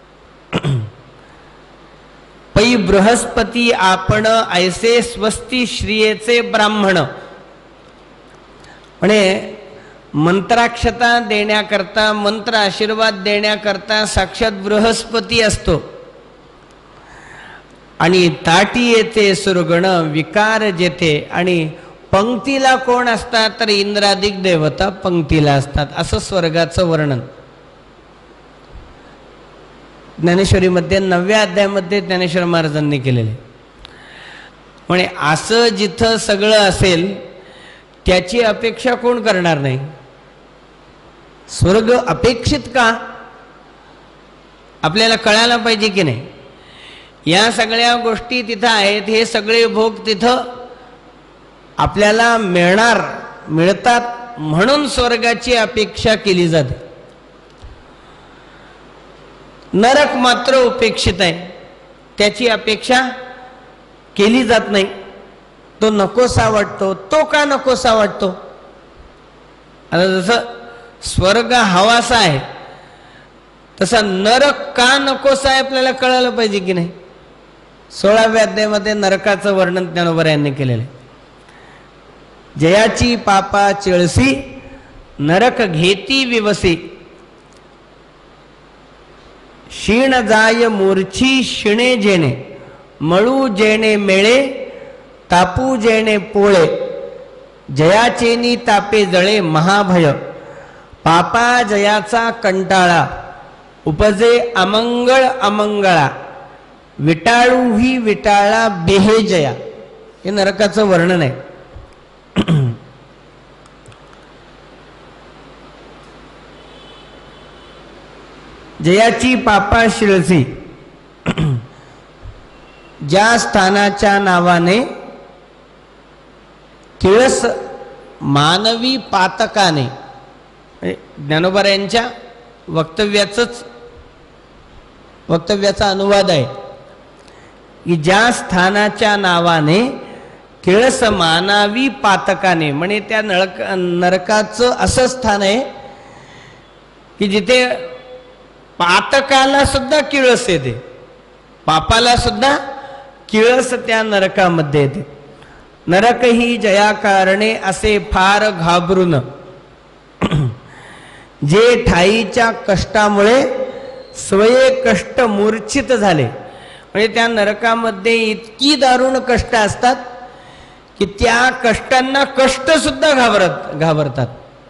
पै बृहस्पती आपण ऐसे स्वस्ती श्रियेचे ब्राह्मण. म्हणजे मंत्राक्षता देण्याकरता, मंत्र आशीर्वाद देण्याकरता साक्षात बृहस्पती असतो. आणि ताटी येते सुरगण विकार जेथे. आणि पंक्तीला कोण असतात तर इंद्रादिक देवता पंक्तीला असतात. असं स्वर्गाचं वर्णन ज्ञानेश्वरीमध्ये 9व्या अध्यायामध्ये ज्ञानेश्वर महाराजांनी केलेले. म्हणजे असं जिथं सगळं असेल त्याची अपेक्षा कोण करणार नाही. स्वर्ग अपेक्षित का आपल्याला कळायला पाहिजे की नाही. या सगळ्या गोष्टी तिथं आहेत. हे सगळे भोग तिथं आपल्याला मिळतात म्हणून स्वर्गाची अपेक्षा केली जाते. नरक मात्र उपेक्षित आहे. त्याची अपेक्षा केली जात नाही. तो नकोसा वाटतो. तो का नकोसा वाटतो. आता जसं स्वर्ग हवासा आहे तसा नरक का नकोसा आहे आपल्याला कळायला पाहिजे की नाही. 16व्या अध्यायामध्ये नरकाचं वर्णन ज्ञानोबा यांनी केलेलं आहे. जयाची पापा चिळसी नरक घेती विवसी. क्षीण जाय मूर्छी शिणे जेणे. मळू जेणे मेळे तापू जेणे पोळे. जयाचेनी तापे जळे महाभय. पापा जयाचा कंटाळा उपजे अमंगळ अमंगळा. विटाळू ही विटाळा बेहे जया. हे नरकाचं वर्णन आहे. जयाची पापा शिळसी. ज्या स्थानाच्या नावाने किळस मानवी पातकाने ज्ञानोबा वक्तव्याचा अनुवाद आहे की ज्या स्थानाच्या नावाने किळस मानावी पातकाने, म्हणे त्या नरकाचं असं स्थान आहे की जिथे पातकाला सुद्धा किळस येते, पापाला सुद्धा किळस त्या नरकामध्ये येते. नरक ही जया कारणे असे फार घाबरून, जे ठाईच्या कष्टामुळे स्वये कष्ट मूर्छित झाले. म्हणजे त्या नरकामध्ये इतकी दारुण कष्ट असतात की त्या कष्टांना कष्ट सुद्धा घाबरतात.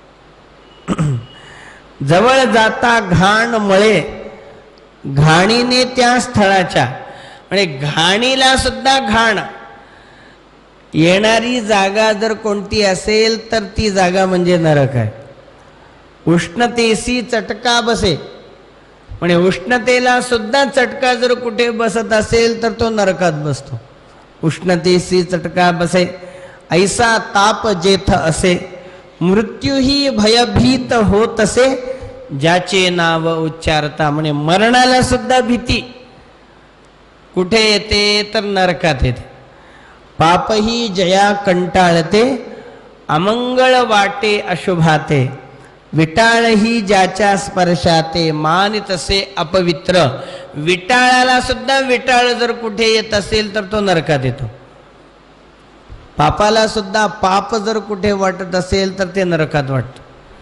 जवळ जाता घाण मळे, घाणीने त्या स्थळाच्या, म्हणजे घाणीला सुद्धा घाण येणारी जागा जर कोणती असेल तर ती जागा म्हणजे नरक आहे. उष्णतेसी चटका बसे, म्हणजे उष्णतेला सुद्धा चटका जर कुठे बसत असेल तर तो नरकात बसतो. उष्णतेसी चटका बसे, ऐसा ताप जेथ असे, मृत्यूही भयभीत होत असे, ज्याचे नाव उच्चारता. म्हणे मरणाला सुद्धा भीती कुठे येते तर नरकात येते. पापही जया कंटाळते, अमंगळ वाटे अशुभाते, विटाळही ज्याच्या स्पर्शाते, मान तसे अपवित्र. विटाळाला सुद्धा विटाळ जर कुठे येत असेल तर तो नरकात येतो. पापाला सुद्धा पाप जर कुठे वाटत असेल तर ते नरकात वाटतं.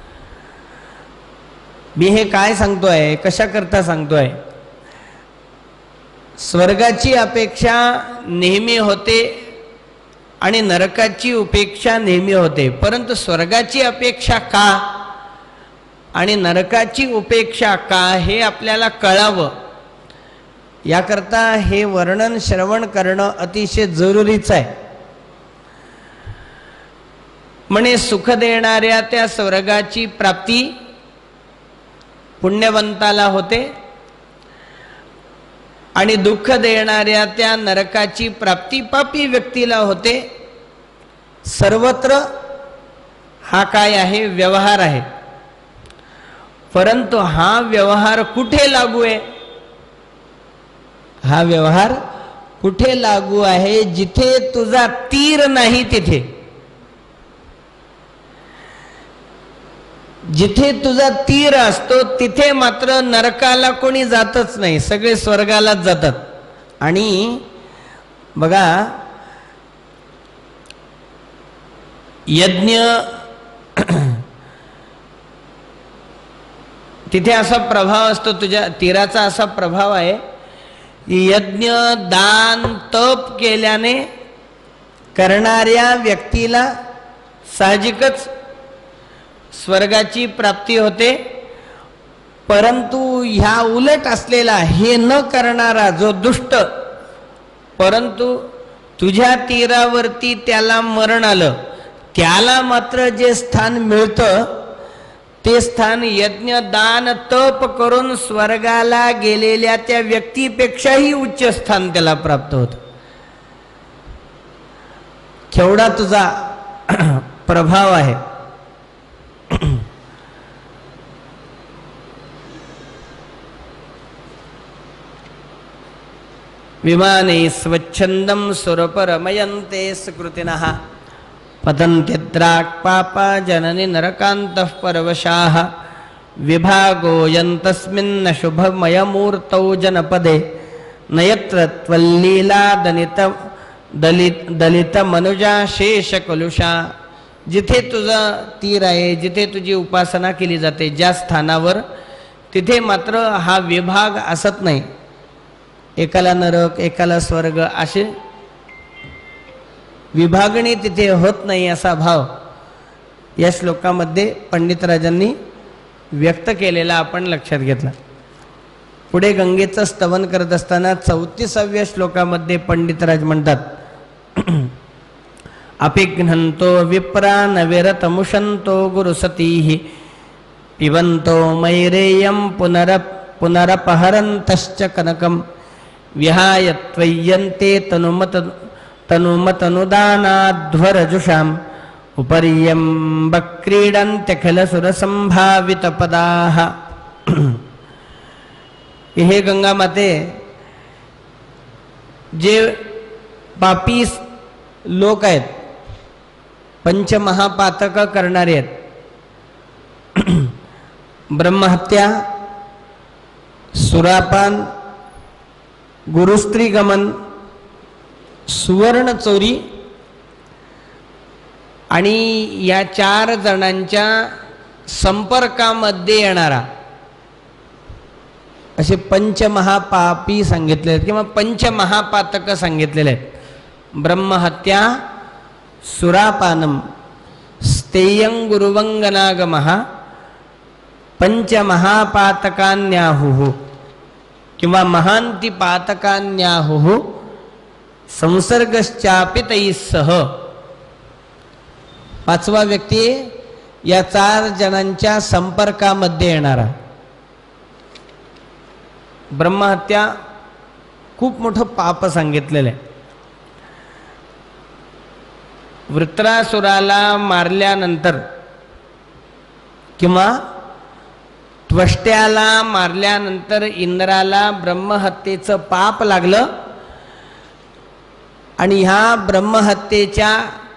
मी हे काय सांगतोय, कशा करता सांगतोय? स्वर्गाची अपेक्षा नेहमी होते आणि नरकाची उपेक्षा नेहमी होते, परंतु स्वर्गाची अपेक्षा का आणि नरकाची उपेक्षा का हे आपल्याला कळावं, याकरता हे वर्णन श्रवण करणं अतिशय जरुरीचं आहे. म्हणे सुख देणाऱ्या त्या स्वर्गाची प्राप्ती पुण्यवंताला होते आणि दुःख देणाऱ्या त्या नरकाची प्राप्ती पापी व्यक्तीला होते. सर्वत्र हा काय आहे? व्यवहार आहे. परंतु हा व्यवहार कुठे लागू आहे? हा व्यवहार कुठे लागू आहे? जिथे तुझा तीर नाही तिथे. जिथे तुझा तीर असतो तिथे मात्र नरकाला कोणी जातच नाही, सगळे स्वर्गालाच जातात. आणि बघा, यज्ञ तिथे असा प्रभाव असतो, तुझ्या तीराचा असा प्रभाव आहे, यज्ञ दान तप केल्याने करणाऱ्या व्यक्तीला साहजिकच स्वर्गाची प्राप्ती होते. परंतु ह्या उलट असलेला, हे न करणारा जो दुष्ट, परंतु तुझ्या तीरावरती त्याला मरण आलं, त्याला मात्र जे स्थान मिळतं ते स्थान यज्ञ दान तप करून स्वर्गाला गेलेल्या त्या व्यक्तीपेक्षाही उच्च स्थान त्याला प्राप्त होतं. केवढा तुझा प्रभाव आहे. विमाने स्वच्छंदम सुरपरमयन्ते सुकृतिनः पतन्त्यद्राक् पापा जननि नरकान्तः परवशाः विभागो यन्तस्मिन्न शुभमयमूर्तौ जनपदे नयत्र त्वल्लीला दलित मनुजा शेषकलुषा. जिथे तुझा तीर आहे, जिथे तुझी उपासना केली जाते, ज्या स्थानावर, तिथे मात्र हा विभाग असत नाही. एकाला नरक एकाला स्वर्ग असे विभागणी तिथे होत नाही, असा भाव या श्लोकामध्ये पंडितराजांनी व्यक्त केलेला आपण लक्षात घेतला. पुढे गंगेचं स्तवन करत असताना 34व्या श्लोकामध्ये पंडितराज म्हणतात, अपिघ्नन्तो विप्रा नविरतमुषन्तो गुरुसतीः पिबन्तो मैरेयं पुनरपहरन्तश्च कनकं विहाय त्वय्यन्ते तनुमतनुदानाध्वरजुषां उपर्यंब क्रीडन्त्यखिलसुरसंभावितपदाः। हे गंगा माते, जे पापी लोक आहेत, पंचमहापातक करणारे आहेत, ब्रह्महत्या, सुरापान, गुरुस्त्रीगमन, सुवर्ण चोरी आणि या 4 जणांच्या संपर्कामध्ये येणारा असे पंचमहापापी सांगितले आहेत किंवा पंचमहापातक सांगितलेले आहेत. ब्रह्महत्या, सुरापानम, स्थेयं गुरुवंगनागमः, पंचमहापातकान्याहुः किंवा महांती पातकान्याहुः, संसर्गश्चापि तैः सह. 5वा व्यक्ती या 4 जणांच्या संपर्कामध्ये येणारा. ब्रह्महत्या खूप मोठं पाप सांगितलेलं आहे. वृत्रासुराला मारल्यानंतर किंवा त्वष्ट्याला मारल्यानंतर इंद्राला ब्रह्महत्येचं पाप लागलं आणि ह्या ब्रह्महत्येच्या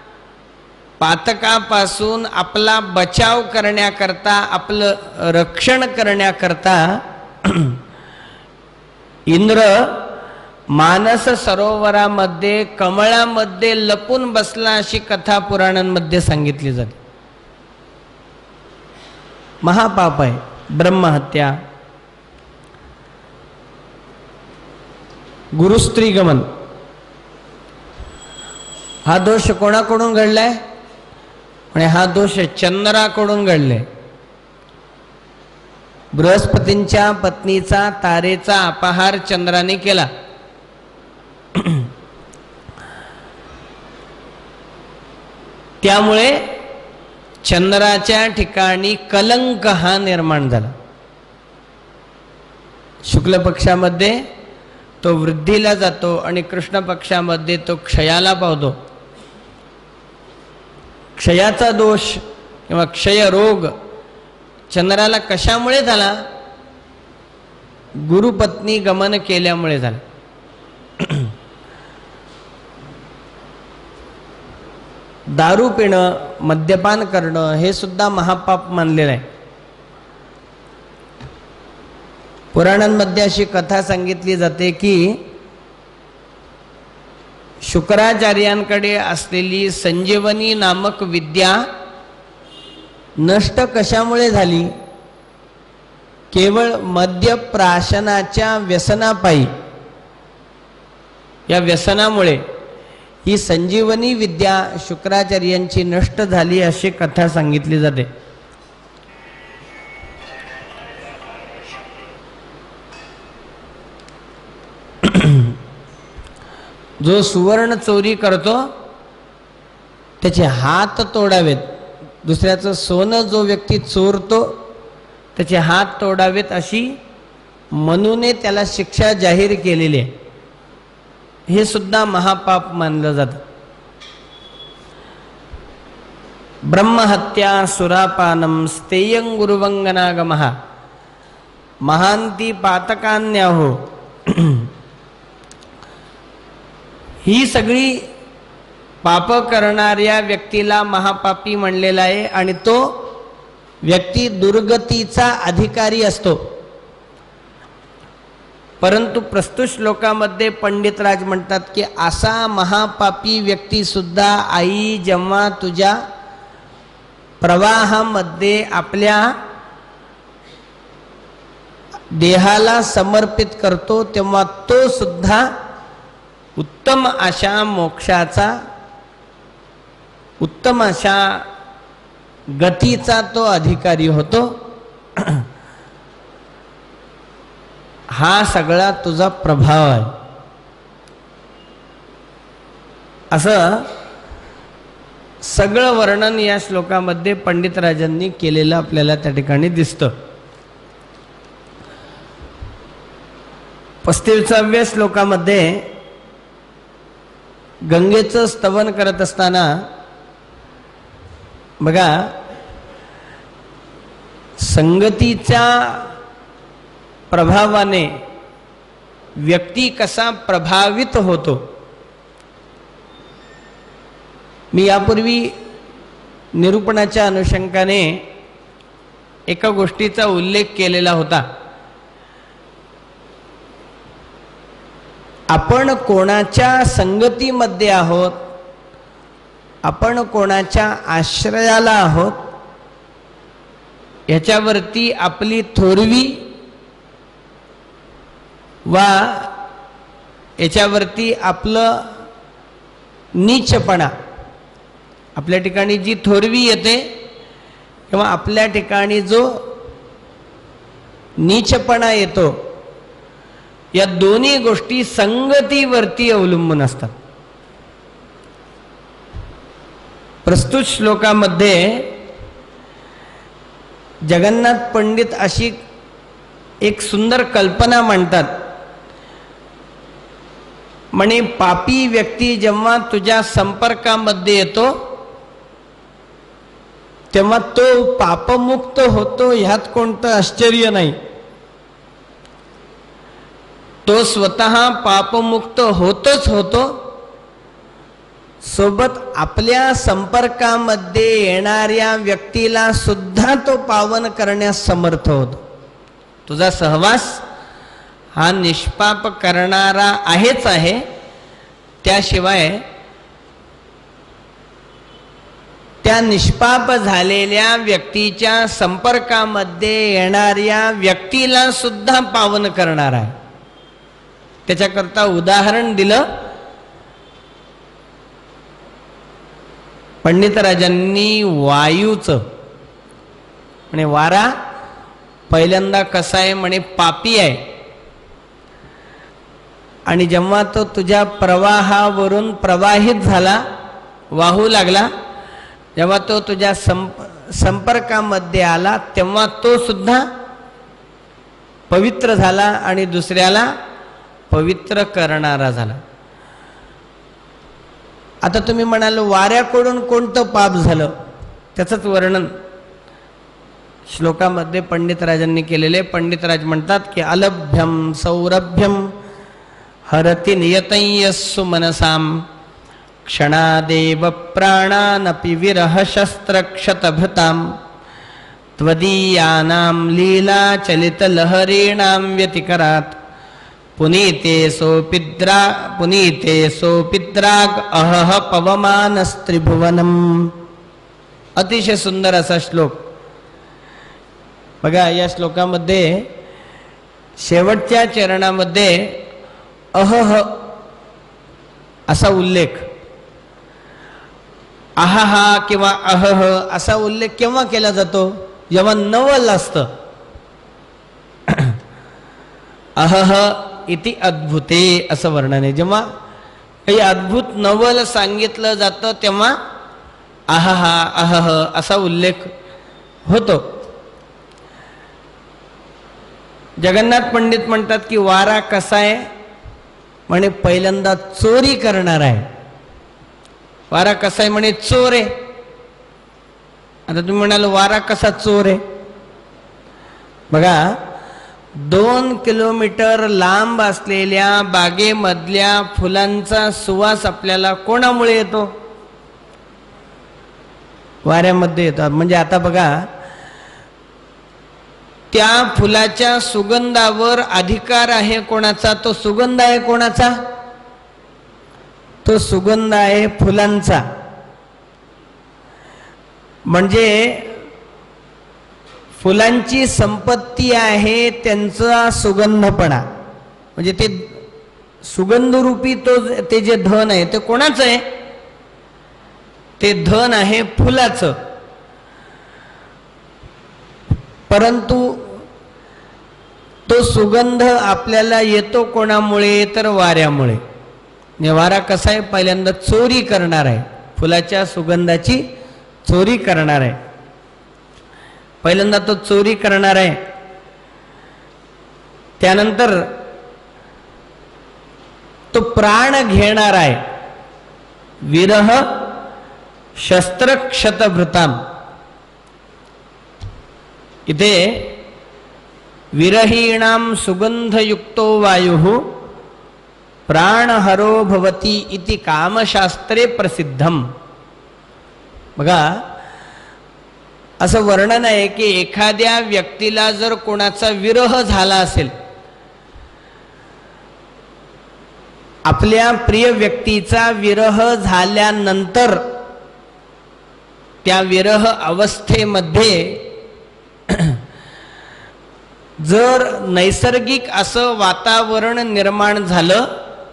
पातकापासून आपला बचाव करण्याकरता, आपलं रक्षण करण्याकरता इंद्र मानस सरोवरामध्ये कमळामध्ये लपून बसला, अशी कथा पुराणांमध्ये सांगितली जाते. महापाप आहे ब्रह्महत्या. गुरुस्त्रीगमन हा दोष कोणाकडून घडलाय? आणि हा दोष चंद्राकडून घडलाय. बृहस्पतींच्या पत्नीचा तारेचा अपहार चंद्राने केला. त्यामुळे चंद्राच्या ठिकाणी कलंक हा निर्माण झाला. शुक्ल पक्षामध्ये तो वृद्धीला जातो आणि कृष्ण पक्षामध्ये तो क्षयाला पावतो. क्षयाचा दोष किंवा क्षय रोग चंद्राला कशामुळे झाला? गुरुपत्नी गमन केल्यामुळे झाला. दारू पिणं, मद्यपान करणं हे सुद्धा महापाप मानलेलं आहे. पुराणांमध्ये अशी कथा सांगितली जाते की शुक्राचार्यांकडे असलेली संजीवनी नामक विद्या नष्ट कशामुळे झाली? केवळ मद्यप्राशनाच्या व्यसनापायी. या व्यसनामुळे ही संजीवनी विद्या शुक्राचार्यांची नष्ट झाली अशी कथा सांगितली जाते. जो सुवर्ण चोरी करतो त्याचे हात तोडावेत. दुसऱ्याचं सोनं जो व्यक्ती चोरतो त्याचे हात तोडावेत अशी मनूने त्याला शिक्षा जाहीर केलेली आहे. हे सुद्धा महापाप मानलं जातं. ब्रह्महत्या, सुरापानम, स्थेयं गुरुवंगनागमः, महांती पातकान्याहो. ही सगळी पाप करणाऱ्या व्यक्तीला महापापी म्हणलेला आहे आणि तो व्यक्ती दुर्गतीचा अधिकारी असतो. परंतु प्रस्तुत श्लोकामध्ये पंडितराज म्हणतात की असा महापापी व्यक्ती सुद्धा आई जेव्हा तुझ्या प्रवाहामध्ये आपल्या देहाला समर्पित करतो तेव्हा तो सुद्धा उत्तम अशा मोक्षाचा, उत्तम अशा गतीचा तो अधिकारी होतो. हा सगळा तुझा प्रभाव आहे. असं सगळं वर्णन या श्लोकामध्ये पंडितराजांनी केलेलं आपल्याला त्या ठिकाणी दिसतं. 35व्या श्लोकामध्ये गंगेचं स्तवन करत असताना बघा, संगतीच्या प्रभावाने व्यक्ती कसा प्रभावित होतो. मी यापूर्वी निरूपणाच्या अनुषंगाने एका गोष्टीचा उल्लेख केलेला होता. आपण कोणाच्या संगतीमध्ये आहोत, आपण कोणाच्या आश्रयाला आहोत, याच्यावरती आपली थोरवी वा याच्यावरती आपलं नीचपणा, आपल्या ठिकाणी जी थोरवी येते किंवा आपल्या ठिकाणी जो नीचपणा येतो, या दोन्ही गोष्टी संगतीवरती अवलंबून असतात. प्रस्तुत श्लोकामध्ये जगन्नाथ पंडित अशी एक सुंदर कल्पना मांडतात. म्हणे, पापी व्यक्ती जेव्हा तुझ्या संपर्कामध्ये येतो तेव्हा तो पापमुक्त होतो, ह्यात कोणतं आश्चर्य नाही. तो स्वतः पापमुक्त होतोच होतो, सोबत आपल्या संपर्कामध्ये येणाऱ्या व्यक्तीला सुद्धा तो पावन करण्यास समर्थ होतो. तुझा सहवास हा निष्पाप करणारा आहेच आहे, त्याशिवाय त्या निष्पाप झालेल्या व्यक्तीच्या संपर्कामध्ये येणाऱ्या व्यक्तीला सुद्धा पावन करणार आहे. त्याच्याकरता उदाहरण दिलं पंडितराजांनी वायूचं. म्हणे, वारा पहिल्यांदा कसा आहे, म्हणे पापी आहे, आणि जेव्हा तो तुझ्या प्रवाहावरून प्रवाहित झाला, वाहू लागला, जेव्हा तो तुझ्या संपर्कामध्ये आला तेव्हा तो सुद्धा पवित्र झाला आणि दुसऱ्याला पवित्र करणारा झाला. आता तुम्ही म्हणाल, वाऱ्याकडून कोणतं पाप झालं, त्याचंच वर्णन श्लोकामध्ये पंडितराजांनी केलेले. पंडितराज म्हणतात की, अलभ्यम सौरभ्यम हरति नियतयस्सु मनसाम क्षणादेव प्राणानपि विरह शस्त्रक्षतभृताम त्वदीयानां लीला चलित लहरीणां व्यतिकरात् पुनीते सोपिद्राग अहह पवमानस्त्रिभुवनम. अतिशय सुंदर असा श्लोक. बघा, या श्लोकामध्ये शेवटच्या चरणामध्ये अहह असा उल्लेख, आहाहा किंवा अहह असा उल्लेख केव्हा केला जातो, जेव्हा नवल असतं. अहह इति अद्भुते असं वर्णन आहे. जेव्हा काही अद्भुत नवल सांगितलं जातं तेव्हा आहाहा अहह असा उल्लेख होतो. जगन्नाथ पंडित म्हणतात की, वारा कसा आहे, म्हणे पहिल्यांदा चोरी करणार आहे. वारा कसा आहे, म्हणे चोर आहे. आता तुम्ही म्हणाल, वारा कसा चोर आहे? बघा, 2 किलोमीटर लांब असलेल्या बागेमधल्या फुलांचा सुवास आपल्याला कोणामुळे येतो? वाऱ्यामध्ये येतो. म्हणजे आता बघा, त्या फुलाच्या सुगंधावर अधिकार आहे कोणाचा? तो सुगंध आहे कोणाचा? तो सुगंध आहे फुलांचा. म्हणजे फुलांची संपत्ती आहे त्यांचा सुगंधपणा. म्हणजे ते सुगंधरूपी ते जे धन आहे ते कोणाचं आहे? ते धन आहे फुलाचं. परंतु तो सुगंध आपल्याला येतो कोणामुळे? तर वाऱ्यामुळे. वारा कसा आहे? पहिल्यांदा चोरी करणार आहे, फुलाच्या सुगंधाची चोरी करणार आहे. पहिल्यांदा तो चोरी करणार आहे. त्यानंतर तो प्राण घेणार आहे. विरह शस्त्र क्षतभृताम. इथे विरहीणां सुगंधयुक्तो वायुः प्राणहरो भवति इति कामशास्त्रे प्रसिद्धम. बघा, असं वर्णन आहे की एखाद्या व्यक्तीला जर कोणाचा विरह झाला असेल, आपल्या प्रिय व्यक्तीचा विरह झाल्यानंतर त्या विरह अवस्थेमध्ये जर नैसर्गिक असं वातावरण निर्माण झालं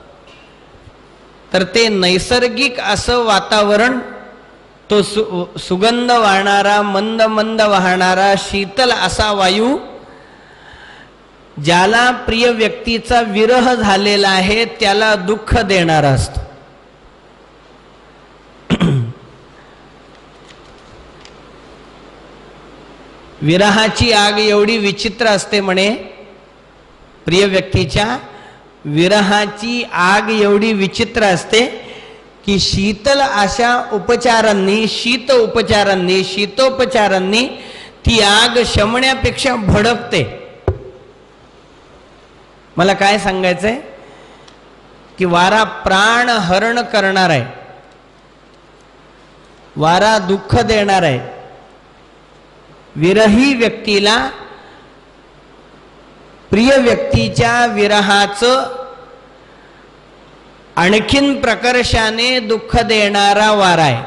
तर ते नैसर्गिक असं वातावरण, तो सुगंध वाहणारा, मंद मंद वाहणारा शीतल असा वायू ज्याला प्रिय व्यक्तीचा विरह झालेला आहे त्याला दुःख देणारा असतो. विरहाची आग एवढी विचित्र असते म्हणे, प्रिय व्यक्तीच्या विरहाची आग एवढी विचित्र असते की शीतल अशा उपचारांनी, शीतोपचारांनी ती आग शमण्यापेक्षा भडकते. मला काय सांगायचंय की वारा प्राण हरण करणार आहे, वारा दुःख देणार आहे. विरही व्यक्तीला प्रिय व्यक्तीच्या विरहाचं आणखीन प्रकर्षाने दुःख देणारा वारा आहे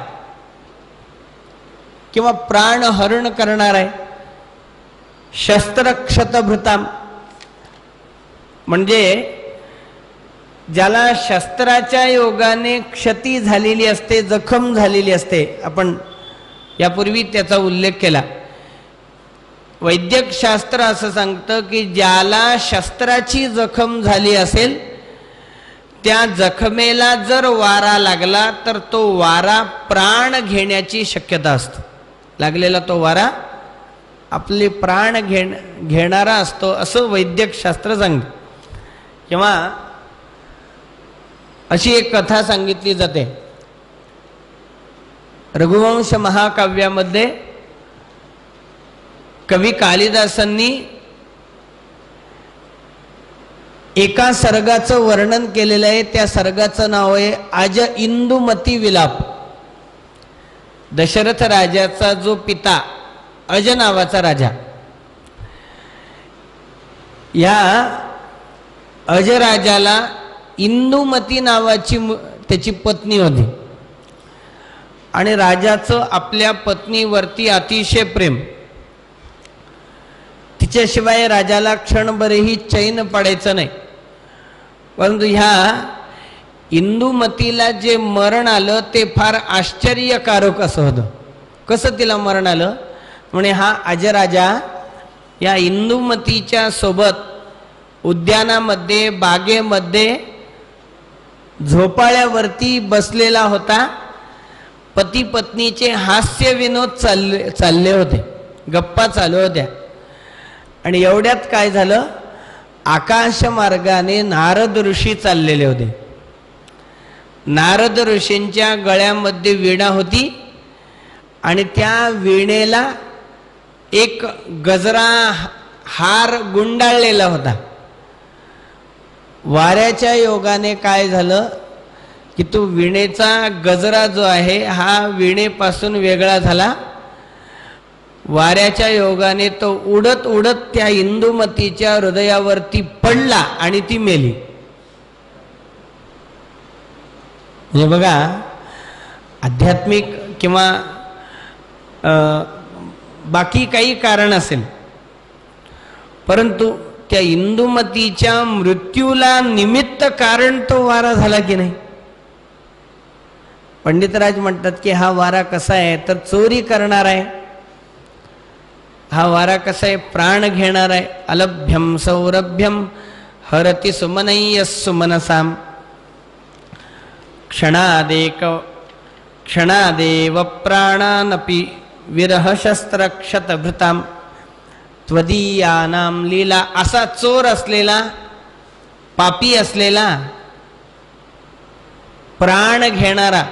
किंवा प्राण हरण करणार आहे. शस्त्रक्षतभृताम म्हणजे ज्याला शस्त्राच्या योगाने क्षती झालेली असते, जखम झालेली असते. आपण यापूर्वी त्याचा उल्लेख केला. वैद्यकशास्त्र असं सांगतं की ज्याला शस्त्राची जखम झाली असेल त्या जखमेला जर वारा लागला तर तो वारा प्राण घेण्याची शक्यता असते. लागलेला तो वारा आपले प्राण घेणारा असतो असं वैद्यकशास्त्र सांगतं. किंवा अशी एक कथा सांगितली जाते. रघुवंश महाकाव्यामध्ये कवी कालिदासांनी एका सर्गाचं वर्णन केलेलं आहे. त्या सर्गाचं नाव आहे अज इंदुमती विलाप. दशरथ राजाचा जो पिता अज नावाचा राजा, या अजराजाला इंदुमती नावाची त्याची पत्नी होती आणि राजाचं आपल्या पत्नीवरती अतिशय प्रेम. तिच्याशिवाय राजाला क्षणभरही चैन पडायचं नाही. परंतु ह्या इंदुमतीला जे मरण आलं ते फार आश्चर्यकारक असं होतं. कसं तिला मरण आलं म्हणे, हा अजराजा या इंदुमतीच्या सोबत उद्यानामध्ये, बागेमध्ये झोपाळ्यावरती बसलेला होता. पती पत्नीचे हास्य विनोद चालले होते, गप्पा चालू होत्या. आणि एवढ्यात काय झालं, आकाश मार्गाने नारद ऋषी चाललेले होते. नारद ऋषींच्या गळ्यामध्ये वीणा होती आणि त्या वीणेला एक गजरा हार गुंडाळलेला होता. वाऱ्याच्या योगाने काय झालं की तो वीणेचा गजरा जो आहे हा वीणेपासून वेगळा झाला. वाऱ्याच्या योगाने तो उडत उडत त्या इंदुमतीच्या हृदयावरती पडला आणि ती मेली. म्हणजे बघा, आध्यात्मिक किंवा बाकी काही कारण असेल, परंतु त्या इंदुमतीच्या मृत्यूला निमित्त कारण तो वारा झाला की नाही. पंडितराज म्हणतात की हा वारा कसा आहे तर चोरी करणार आहे. हा वारा कसा आहे, प्राण घेणार आहे. अलभ्यम सौरभ्यम हरति सुमनय्य सुमनसाम क्षणादेव प्राणानपि विरह शस्त्र क्षतभृताम त्वदीयानाम लीला. असा चोर असलेला, पापी असलेला, प्राण घेणारा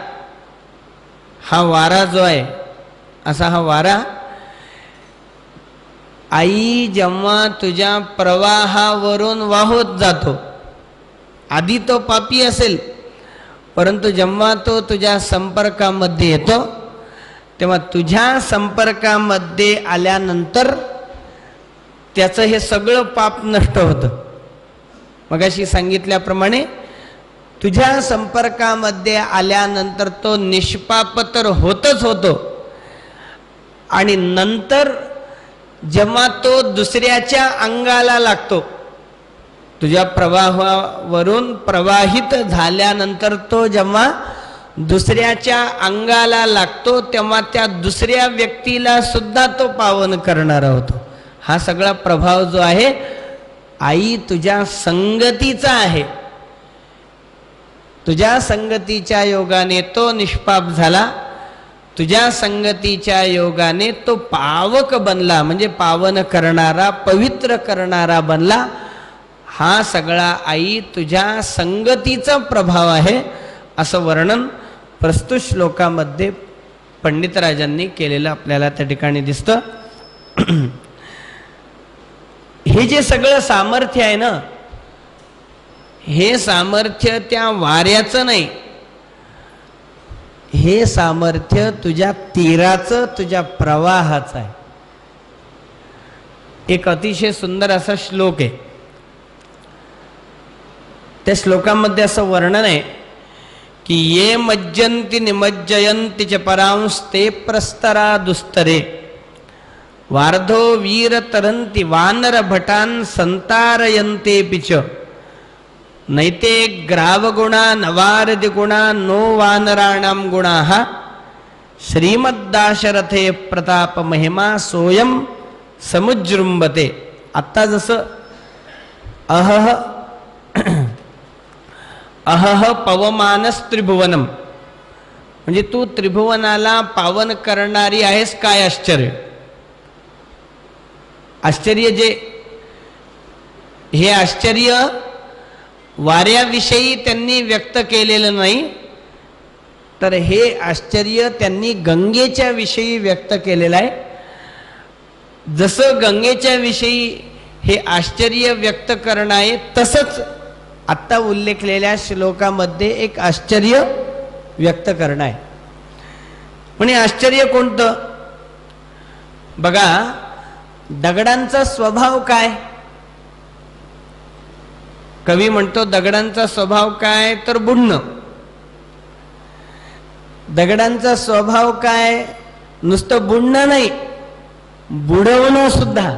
हा वारा जो आहे, असा हा वारा आई जेव्हा तुझ्या प्रवाहावरून वाहत जातो, आधी तो पापी असेल, परंतु जेव्हा तो तुझ्या संपर्कामध्ये येतो तेव्हा तुझ्या संपर्कामध्ये आल्यानंतर त्याचं हे सगळं पाप नष्ट होतं. मगाशी सांगितल्याप्रमाणे तुझ्या संपर्कामध्ये आल्यानंतर तो निष्पाप तर होतच होतो, आणि नंतर जेव्हा तो दुसऱ्याच्या अंगाला लागतो, तुझ्या प्रवाहावरून प्रवाहित झाल्यानंतर तो जेव्हा दुसऱ्याच्या अंगाला लागतो तेव्हा त्या दुसऱ्या व्यक्तीला सुद्धा तो पावन करणारा होतो. हा सगळा प्रभाव जो आहे आई तुझ्या संगतीचा आहे. तुझ्या संगतीच्या योगाने तो निष्पाप झाला, तुझ्या संगतीच्या योगाने तो पावक बनला, म्हणजे पावन करणारा, पवित्र करणारा बनला. हा सगळा आई तुझ्या संगतीचा प्रभाव आहे, असं वर्णन प्रस्तुत श्लोकामध्ये पंडितराजांनी केलेलं आपल्याला त्या ठिकाणी दिसतं. हे जे सगळं सामर्थ्य आहे ना, हे सामर्थ्य त्या वाऱ्याचं नाही, हे सामर्थ्य तुझ्या तीराचं, तुझ्या प्रवाहाचं आहे. एक अतिशय सुंदर असा श्लोक आहे. त्या श्लोकामध्ये असं वर्णन आहे की ये मज्जन्ति निमज्जयन्ति च परांस्ते प्रस्तरा दुस्तरे वार्धो वीर तरन्ति वानर भटान संतारयन्तेपि च नैते ग्रावगुणा नवारदिगुणा नो वानराणां गुणाः श्रीमद्दाशरथे प्रताप महिमा सोयम समुजृंबते. आत्ता जसं अहह अहह पवमानस्त्रिभुवनम, म्हणजे तू त्रिभुवनाला पावन करणारी आहेस, काय आश्चर्य. आश्चर्य जे हे आश्चर्य वाऱ्याविषयी त्यांनी व्यक्त केलेलं नाही, तर हे आश्चर्य त्यांनी गंगेच्या विषयी व्यक्त केलेलं आहे. जसं गंगेच्या विषयी हे आश्चर्य व्यक्त करणं आहे, तसंच आत्ता उल्लेखलेल्या श्लोकामध्ये एक आश्चर्य व्यक्त करणं आहे. म्हणजे आश्चर्य कोणतं? बघा, दगडांचा स्वभाव काय? कवी म्हणतो दगडांचा स्वभाव काय, तर बुडणं. दगडांचा स्वभाव काय? नुसतं बुडणं नाही, बुडवणं सुद्धा.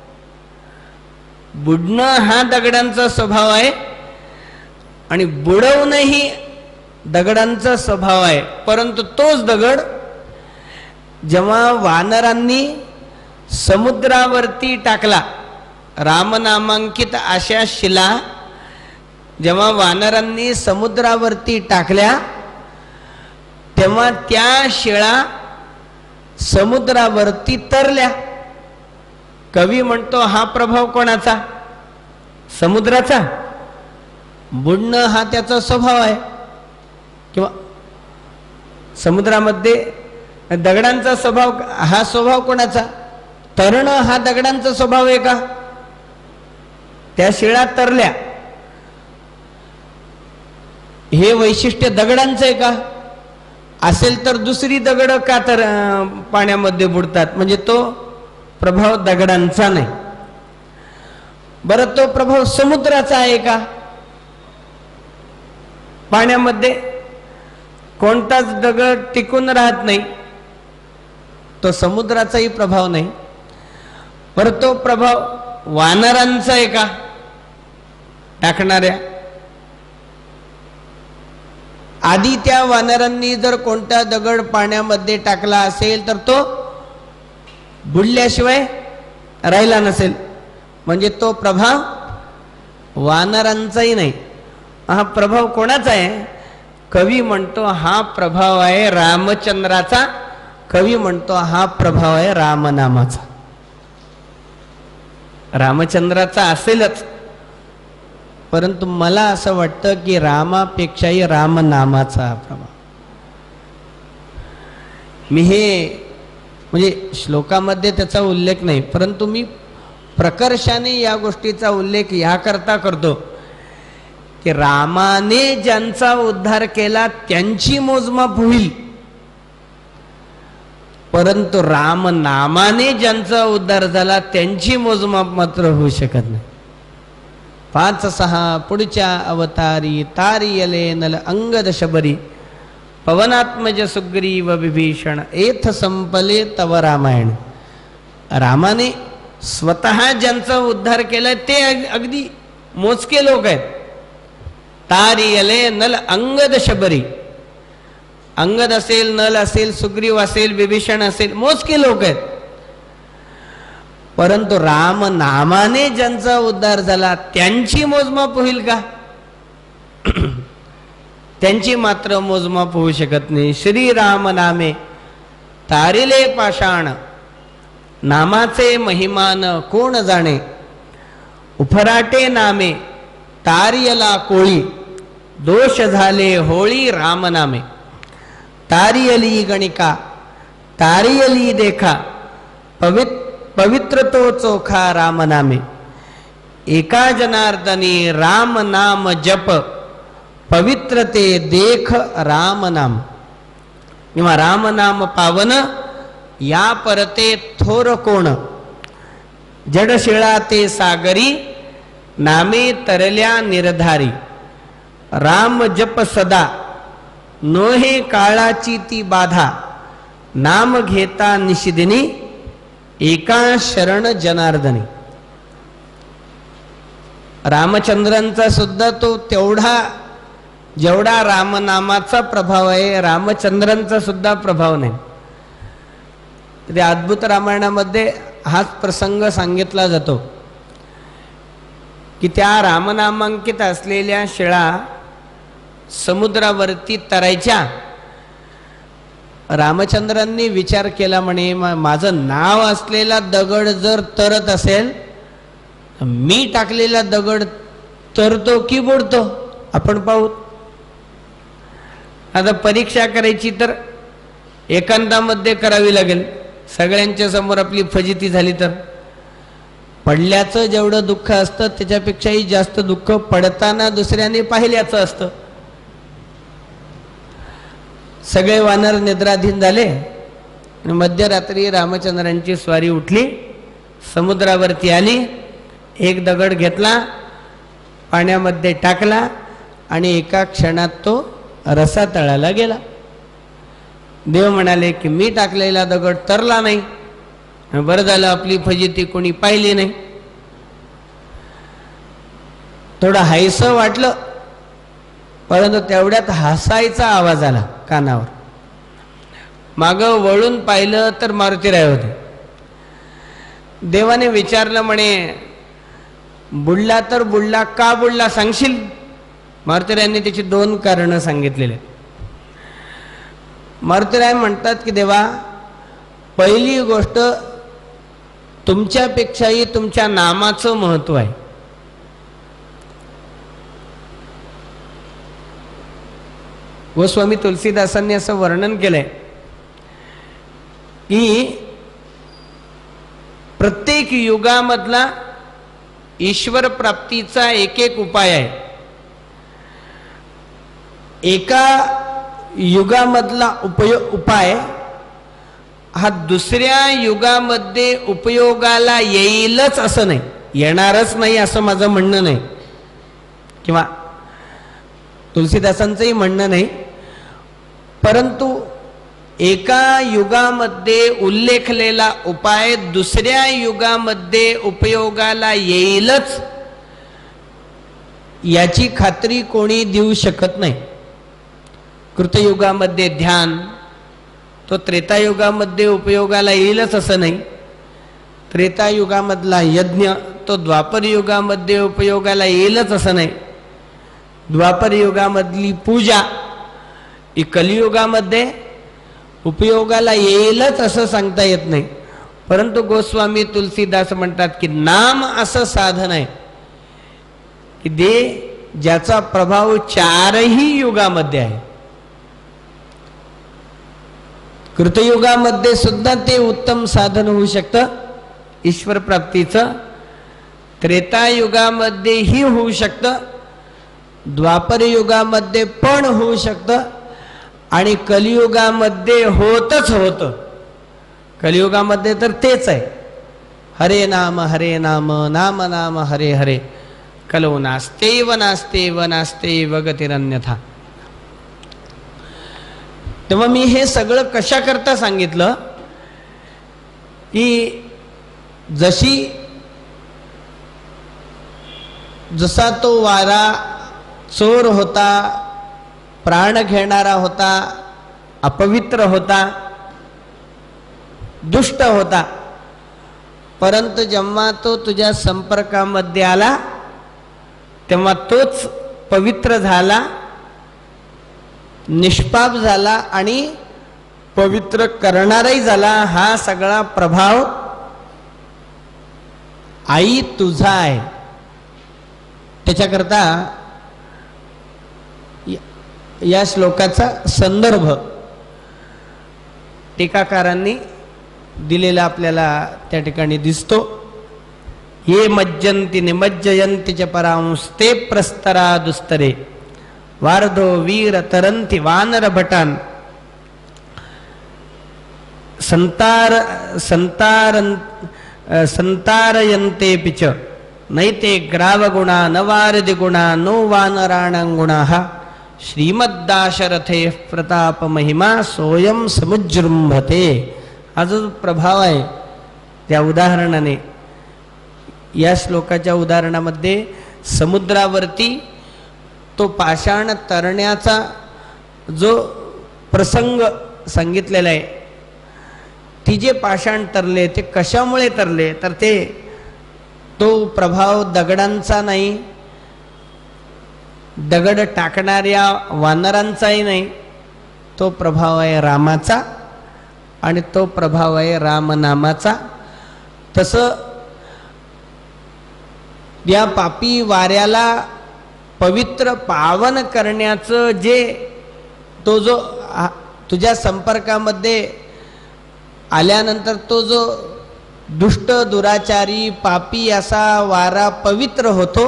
बुडणं हा दगडांचा स्वभाव आहे आणि बुडवणंही दगडांचा स्वभाव आहे. परंतु तोच दगड जेव्हा वानरांनी समुद्रावरती टाकला, रामनामांकित अशा शिला जेव्हा वानरांनी समुद्रावरती टाकल्या, तेव्हा त्या शिळा समुद्रावरती तरल्या. कवी म्हणतो हा प्रभाव कोणाचा? समुद्राचा. बुडणं हा त्याचा स्वभाव आहे. किंवा समुद्रामध्ये दगडांचा स्वभाव, हा स्वभाव कोणाचा? तरणं हा दगडांचा स्वभाव आहे का? त्या शिळा तरल्या, हे वैशिष्ट्य दगडांचं आहे का? असेल तर दुसरी दगड का तर पाण्यामध्ये बुडतात, म्हणजे तो प्रभाव दगडांचा नाही. बरं, तो प्रभाव समुद्राचा आहे का? पाण्यामध्ये कोणताच दगड टिकून राहत नाही, तो समुद्राचाही प्रभाव नाही. बरं, तो प्रभाव वानरांचा आहे का? टाकणाऱ्या आधी त्या वानरांनी जर कोणता दगड पाण्यामध्ये टाकला असेल तर तो बुडल्याशिवाय राहिला नसेल, म्हणजे तो प्रभाव वानरांचाही नाही. हा प्रभाव कोणाचा आहे? कवी म्हणतो हा प्रभाव आहे रामचंद्राचा. कवी म्हणतो हा प्रभाव आहे रामनामाचा. रामचंद्राचा असेलच, परंतु मला असं वाटतं की रामापेक्षाही रामनामाचा हा प्रभाव. मी हे म्हणजे श्लोकामध्ये त्याचा उल्लेख नाही, परंतु मी प्रकर्षाने या गोष्टीचा उल्लेख याकरता करतो की रामाने ज्यांचा उद्धार केला त्यांची मोजमाप होईल, परंतु राम नामाने ज्यांचा उद्धार झाला त्यांची मोजमाप मात्र होऊ शकत नाही. 5-6 पुढच्या अवतारी तारियले नल अंगद शबरी पवनात्मज सुग्रीव विभीषण एथ संपले तव रामायण. रामाने स्वतः ज्यांचा उद्धार केलाय ते अगदी मोजके लोक आहेत. तारियले नल अंगद शबरी, अंगद असेल, नल असेल, सुग्रीव असेल, विभीषण असेल, मोजके लोक आहेत. परंतु राम नामाने ज्यांचा उद्धार झाला त्यांची मोजमाप होईल का? त्यांची मात्र मोजमाप होऊ शकत नाही. श्रीराम नामे तारिले पाषाण, नामाचे महिमान कोण जाणे. उफराटे नामे तारियला कोळी, दोष झाले होळी राम नामे. तारियली गणिका तारियली देखा, पवित्र तो चोखा राम नामे. एका जनार्दनी राम नाम जप, पवित्रते देख राम नाम. किंवा राम नाम पावन या परते थोर कोण. जडशिळा ते सागरी, नामे तरल्या निर्धारी. राम जप सदा, नोहे काळाची ती बाधा. नाम घेता निशिदिनी, एका शरण जनार्दनी. रामचंद्रांचा सुद्धा तो तेवढा, जेवढा रामनामाचा प्रभाव आहे रामचंद्रांचा सुद्धा प्रभाव नाही. ते अद्भुत रामायणामध्ये हाच प्रसंग सांगितला जातो की त्या रामनामांकित असलेल्या शिळा समुद्रावरती तरायच्या. रामचंद्रांनी विचार केला म्हणे, माझं नाव असलेला दगड जर तरत असेल, मी टाकलेला दगड तरतो की बुडतो आपण पाहू. आता परीक्षा करायची तर एकांतामध्ये करावी लागेल. सगळ्यांच्या समोर आपली फजिती झाली तर पडल्याचं जेवढं दुःख असतं त्याच्यापेक्षाही जास्त दुःख पडताना दुसऱ्याने पाहिल्याचं असतं. सगळे वानर निद्राधीन झाले आणि मध्यरात्री रामचंद्रांची स्वारी उठली, समुद्रावरती आली, एक दगड घेतला, पाण्यामध्ये टाकला आणि एका क्षणात तो रसातळाला गेला. देव म्हणाले की मी टाकलेला दगड तरला नाही, बरं झालं आपली फजिती कोणी पाहिली नाही. थोडं हायसं वाटलं, परंतु तेवढ्यात हसायचा आवाज आला कानावर. मागं वळून पाहिलं तर मारुतीराय होते. देवाने विचारलं म्हणे, बुडला तर बुडला, का बुडला सांगशील? मारुतीरायांनी त्याची 2 कारणं सांगितलेले. मारुतीराय म्हणतात की देवा, पहिली गोष्ट तुमच्यापेक्षाही तुमच्या नामाचं महत्व आहे. गोस्वामी तुलसीदासांनी असं वर्णन केलंय की प्रत्येक युगामधला ईश्वर प्राप्तीचा एक उपाय आहे. एका युगामधला उपाय हा दुसऱ्या युगामध्ये उपयोगाला येईलच असं नाही, येणारच नाही असं माझं म्हणणं नाही, किंवा तुलसीदासांचंही म्हणणं नाही. परंतु एका युगामध्ये उल्लेखलेला उपाय दुसऱ्या युगामध्ये उपयोगाला येईलच याची खात्री कोणी देऊ शकत नाही. कृतयुगामध्ये ध्यान तो त्रेतायुगामध्ये उपयोगाला येईलच असं नाही. त्रेतायुगामधला यज्ञ तो द्वापर युगामध्ये उपयोगाला येईलच असं नाही. द्वापर युगामधली पूजा ही कलियुगामध्ये उपयोगाला येईलच असं सांगता येत नाही. परंतु गोस्वामी तुलसीदास म्हणतात की नाम असं साधन आहे की ज्याचा प्रभाव 4ही युगामध्ये आहे. कृतयुगामध्ये सुद्धा ते उत्तम साधन होऊ शकतं ईश्वर प्राप्तीचं, त्रेतायुगामध्येही होऊ शकतं, द्वापर युगामध्ये पण होऊ शकतं आणि कलियुगामध्ये होतच होतं. कलियुगामध्ये तर तेच आहे, हरे नाम नाम नाम हरे हरे, कलो नास्तेव नास्तेव नास्तेव गतिरन्यथा. तेव्हा मी हे सगळं कशा करता सांगितलं की जसा तो वारा चोर होता, प्राण घेणारा होता, अपवित्र होता, दुष्ट होता, परंतु जेव्हा तो तुझ्या संपर्कामध्ये आला तेव्हा तोच पवित्र झाला, निष्पाप झाला आणि पवित्र करणाराही झाला. हा सगळा प्रभाव आई तुझा आहे. त्याच्याकरता या श्लोकाचा संदर्भ टीकाकारांनी दिलेला आपल्याला त्या ठिकाणी दिसतो. ये मज्जंती निमज्जयंती च परांस्ते प्रस्तरा दुस्तरे, वार्धो वीर तरंती वानर भटान, संतारयन्ते पिच नैते ग्रावगुणा न वारदि गुणा नो वानराणांगुणाः, श्रीमद्दाशरथे प्रताप महिमा सोयम समुजृंभते. हा जो प्रभाव आहे त्या उदाहरणाने, या श्लोकाच्या उदाहरणामध्ये समुद्रावरती तो पाषाण तरण्याचा जो प्रसंग सांगितलेला आहे, ती जे पाषाण तरले ते कशामुळे तरले, तर तो प्रभाव दगडांचा नाही, दगड टाकणाऱ्या वानरांचाही नाही, तो प्रभाव आहे रामाचा आणि तो प्रभाव आहे रामनामाचा. तसं या पापी वाऱ्याला पवित्र पावन करण्याचं तो जो तुझ्या संपर्कामध्ये आल्यानंतर तो जो दुष्ट दुराचारी पापी असा वारा पवित्र होतो,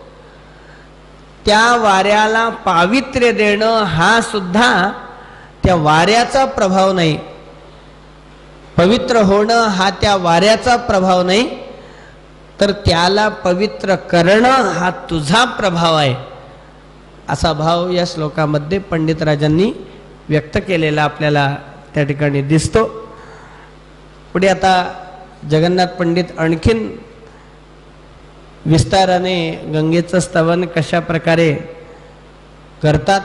त्या वाऱ्याला पावित्र्य देणं हा सुद्धा त्या वाऱ्याचा प्रभाव नाही. पवित्र होणं हा त्या वाऱ्याचा प्रभाव नाही, तर त्याला पवित्र करणं हा तुझा प्रभाव आहे. असा भाव या श्लोकामध्ये पंडितराजांनी व्यक्त केलेला आपल्याला त्या ठिकाणी दिसतो. पुढे आता जगन्नाथ पंडित आणखीन विस्ताराने गंगेचं स्तवन कशा प्रकारे करतात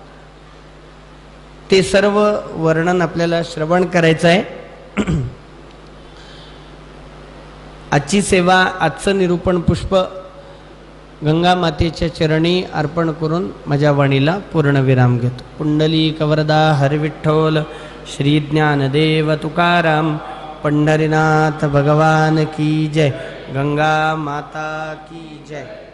ते सर्व वर्णन आपल्याला श्रवण करायचं आहे. आजची सेवा, आजचं निरूपण पुष्प गंगा मातेच्या चरणी अर्पण करून माझ्या वाणीला पूर्णविराम घेतो. पुंडलिक वरदा हरविठ्ठल श्री ज्ञानदेव तुकाराम, पंढरीनाथ भगवान की जय, गंगा माता की जय.